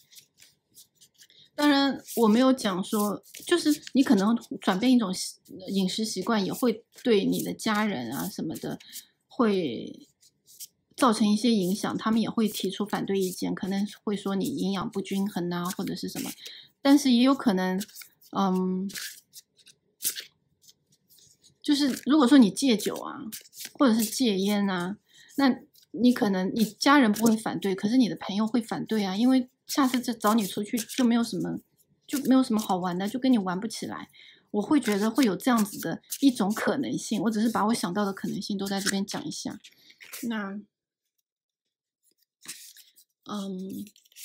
当然，我没有讲说，就是你可能转变一种饮食习惯，也会对你的家人啊什么的，会造成一些影响，他们也会提出反对意见，可能会说你营养不均衡啊，或者是什么。但是也有可能，嗯，就是如果说你戒酒啊，或者是戒烟啊，那你可能你家人不会反对，可是你的朋友会反对啊，因为下次再找你出去就没有什么，就没有什么好玩的，就跟你玩不起来。我会觉得会有这样子的一种可能性，我只是把我想到的可能性都在这边讲一下。那，嗯。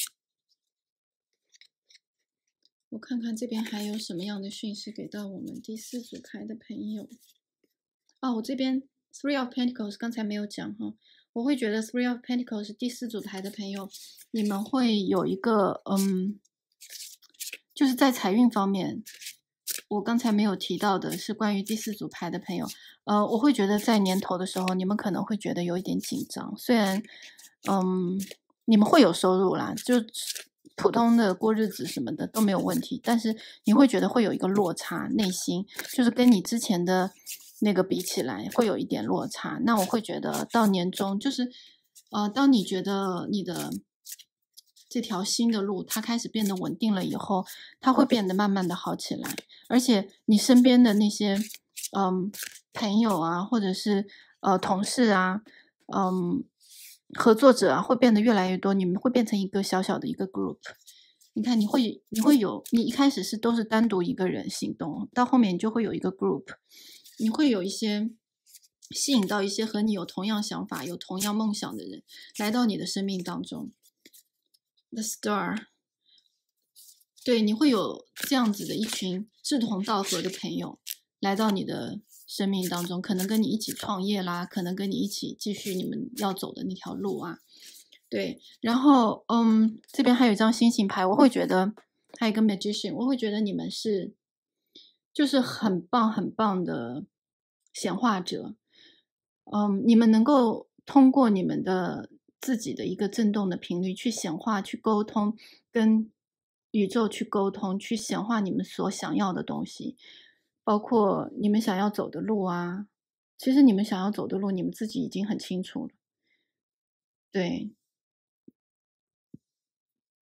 我看看这边还有什么样的讯息给到我们第四组牌的朋友。哦，我这边 Three of Pentacles 刚才没有讲哈，我会觉得 Three of Pentacles 第四组牌的朋友，你们会有一个嗯，就是在财运方面，我刚才没有提到的是关于第四组牌的朋友，呃，我会觉得在年头的时候，你们可能会觉得有一点紧张，虽然嗯，你们会有收入啦，就普通的过日子什么的都没有问题，但是你会觉得会有一个落差，内心就是跟你之前的那个比起来会有一点落差。那我会觉得到年终，就是呃，当你觉得你的这条新的路它开始变得稳定了以后，它会变得慢慢的好起来，而且你身边的那些嗯朋友啊，或者是呃同事啊，嗯。合作者啊，会变得越来越多，你们会变成一个小小的一个 group。你看，你会你会有，你一开始是都是单独一个人行动，到后面你就会有一个 group，你会有一些吸引到一些和你有同样想法、有同样梦想的人来到你的生命当中。The Star， 对，你会有这样子的一群志同道合的朋友来到你的生命当中，可能跟你一起创业啦，可能跟你一起继续你们要走的那条路啊。对，然后嗯，这边还有一张星星牌，我会觉得还有一个 Magician，我会觉得你们是就是很棒很棒的显化者。嗯，你们能够通过你们的自己的一个振动的频率去显化、去沟通，跟宇宙去沟通，去显化你们所想要的东西，包括你们想要走的路啊。其实你们想要走的路，你们自己已经很清楚了。对，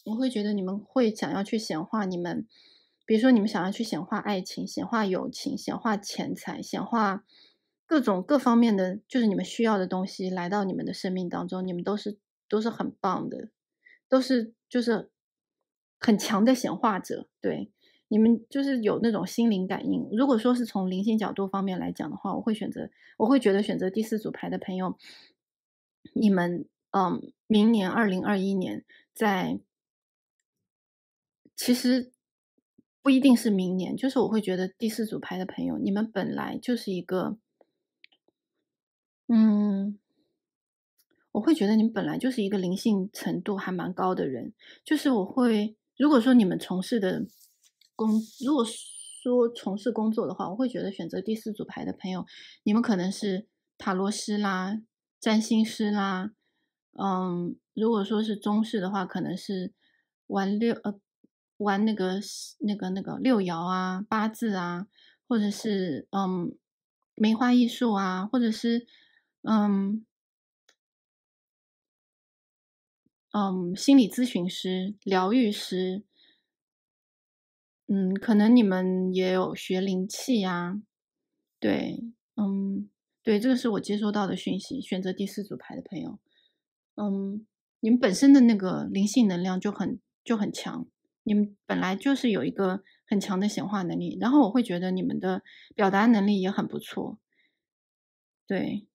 我会觉得你们会想要去显化你们，比如说你们想要去显化爱情、显化友情、显化钱财、显化各种各方面的，就是你们需要的东西来到你们的生命当中，你们都是都是很棒的，都是就是很强的显化者，对。你们就是有那种心灵感应。如果说是从灵性角度方面来讲的话，我会选择我会觉得选择第四组牌的朋友，你们，嗯，明年二零二一年在其实不一定是明年，就是我会觉得第四组牌的朋友，你们本来就是一个嗯，我会觉得你们本来就是一个灵性程度还蛮高的人。就是我会如果说你们从事的工如果说从事工作的话，我会觉得选择第四组牌的朋友，你们可能是塔罗师啦、占星师啦，嗯，如果说是中式的话，可能是玩六呃，玩那个那个那个六爻啊、八字啊，或者是，嗯，梅花易数啊，或者是，嗯嗯，心理咨询师、疗愈师。嗯，可能你们也有学灵气呀，对，嗯，对，这个是我接收到的讯息，选择第四组牌的朋友。嗯，你们本身的那个灵性能量就很就很强，你们本来就是有一个很强的显化能力，然后我会觉得你们的表达能力也很不错。对。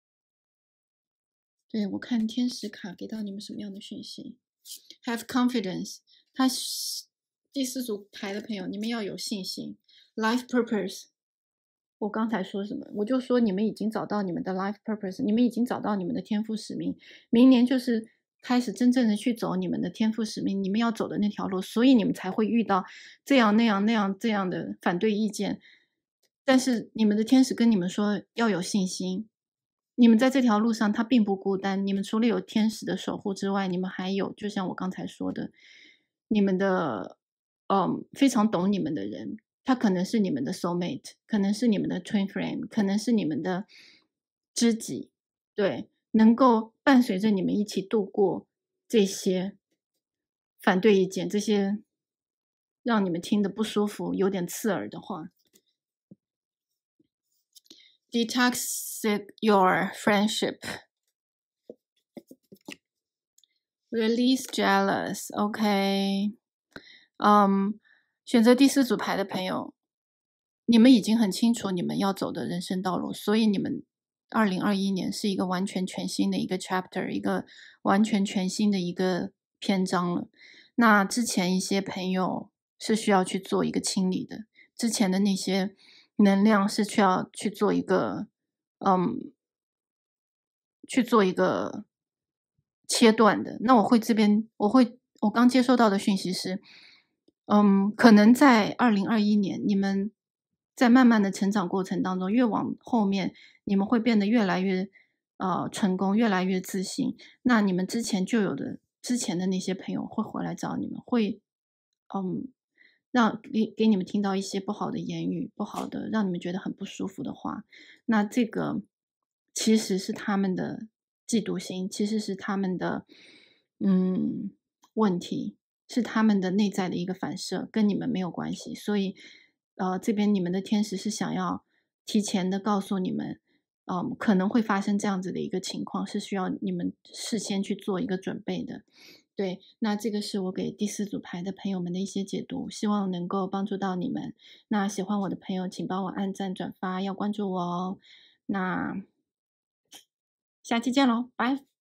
对，我看天使卡给到你们什么样的讯息？Have confidence，它是第四组牌的朋友，你们要有信心。Life purpose，我刚才说什么？我就说你们已经找到你们的 life purpose，你们已经找到你们的天赋使命，明年就是开始真正的去走你们的天赋使命，你们要走的那条路，所以你们才会遇到这样那样那样这样的反对意见。但是你们的天使跟你们说要有信心，你们在这条路上他并不孤单，你们除了有天使的守护之外，你们还有就像我刚才说的，你们的，嗯，非常懂你们的人，他可能是你们的 soul mate，可能是你们的 twin flame，可能是你们的知己，对，能够伴随着你们一起度过这些反对意见，这些让你们听得不舒服、有点刺耳的话。Detoxic your friendship. Release jealous. OK，嗯，选择第四组牌的朋友，你们已经很清楚你们要走的人生道路，所以你们二零二一年是一个完全全新的一个 chapter，一个完全全新的一个篇章了。那之前一些朋友是需要去做一个清理的，之前的那些能量是需要去做一个，嗯，去做一个切断的。那我会这边我会我刚接收到的讯息是，嗯，可能在二零二一年，你们在慢慢的成长过程当中，越往后面，你们会变得越来越，呃，成功，越来越自信。那你们之前就有的之前的那些朋友会回来找你们，会，嗯，让给给你们听到一些不好的言语，不好的让你们觉得很不舒服的话。那这个其实是他们的嫉妒心，其实是他们的，嗯，问题，是他们的内在的一个反射，跟你们没有关系。所以，呃，这边你们的天使是想要提前的告诉你们，嗯，可能会发生这样子的一个情况，是需要你们事先去做一个准备的。对，那这个是我给第四组牌的朋友们的一些解读，希望能够帮助到你们。那喜欢我的朋友，请帮我按赞、转发，要关注我哦。那下期见喽，拜。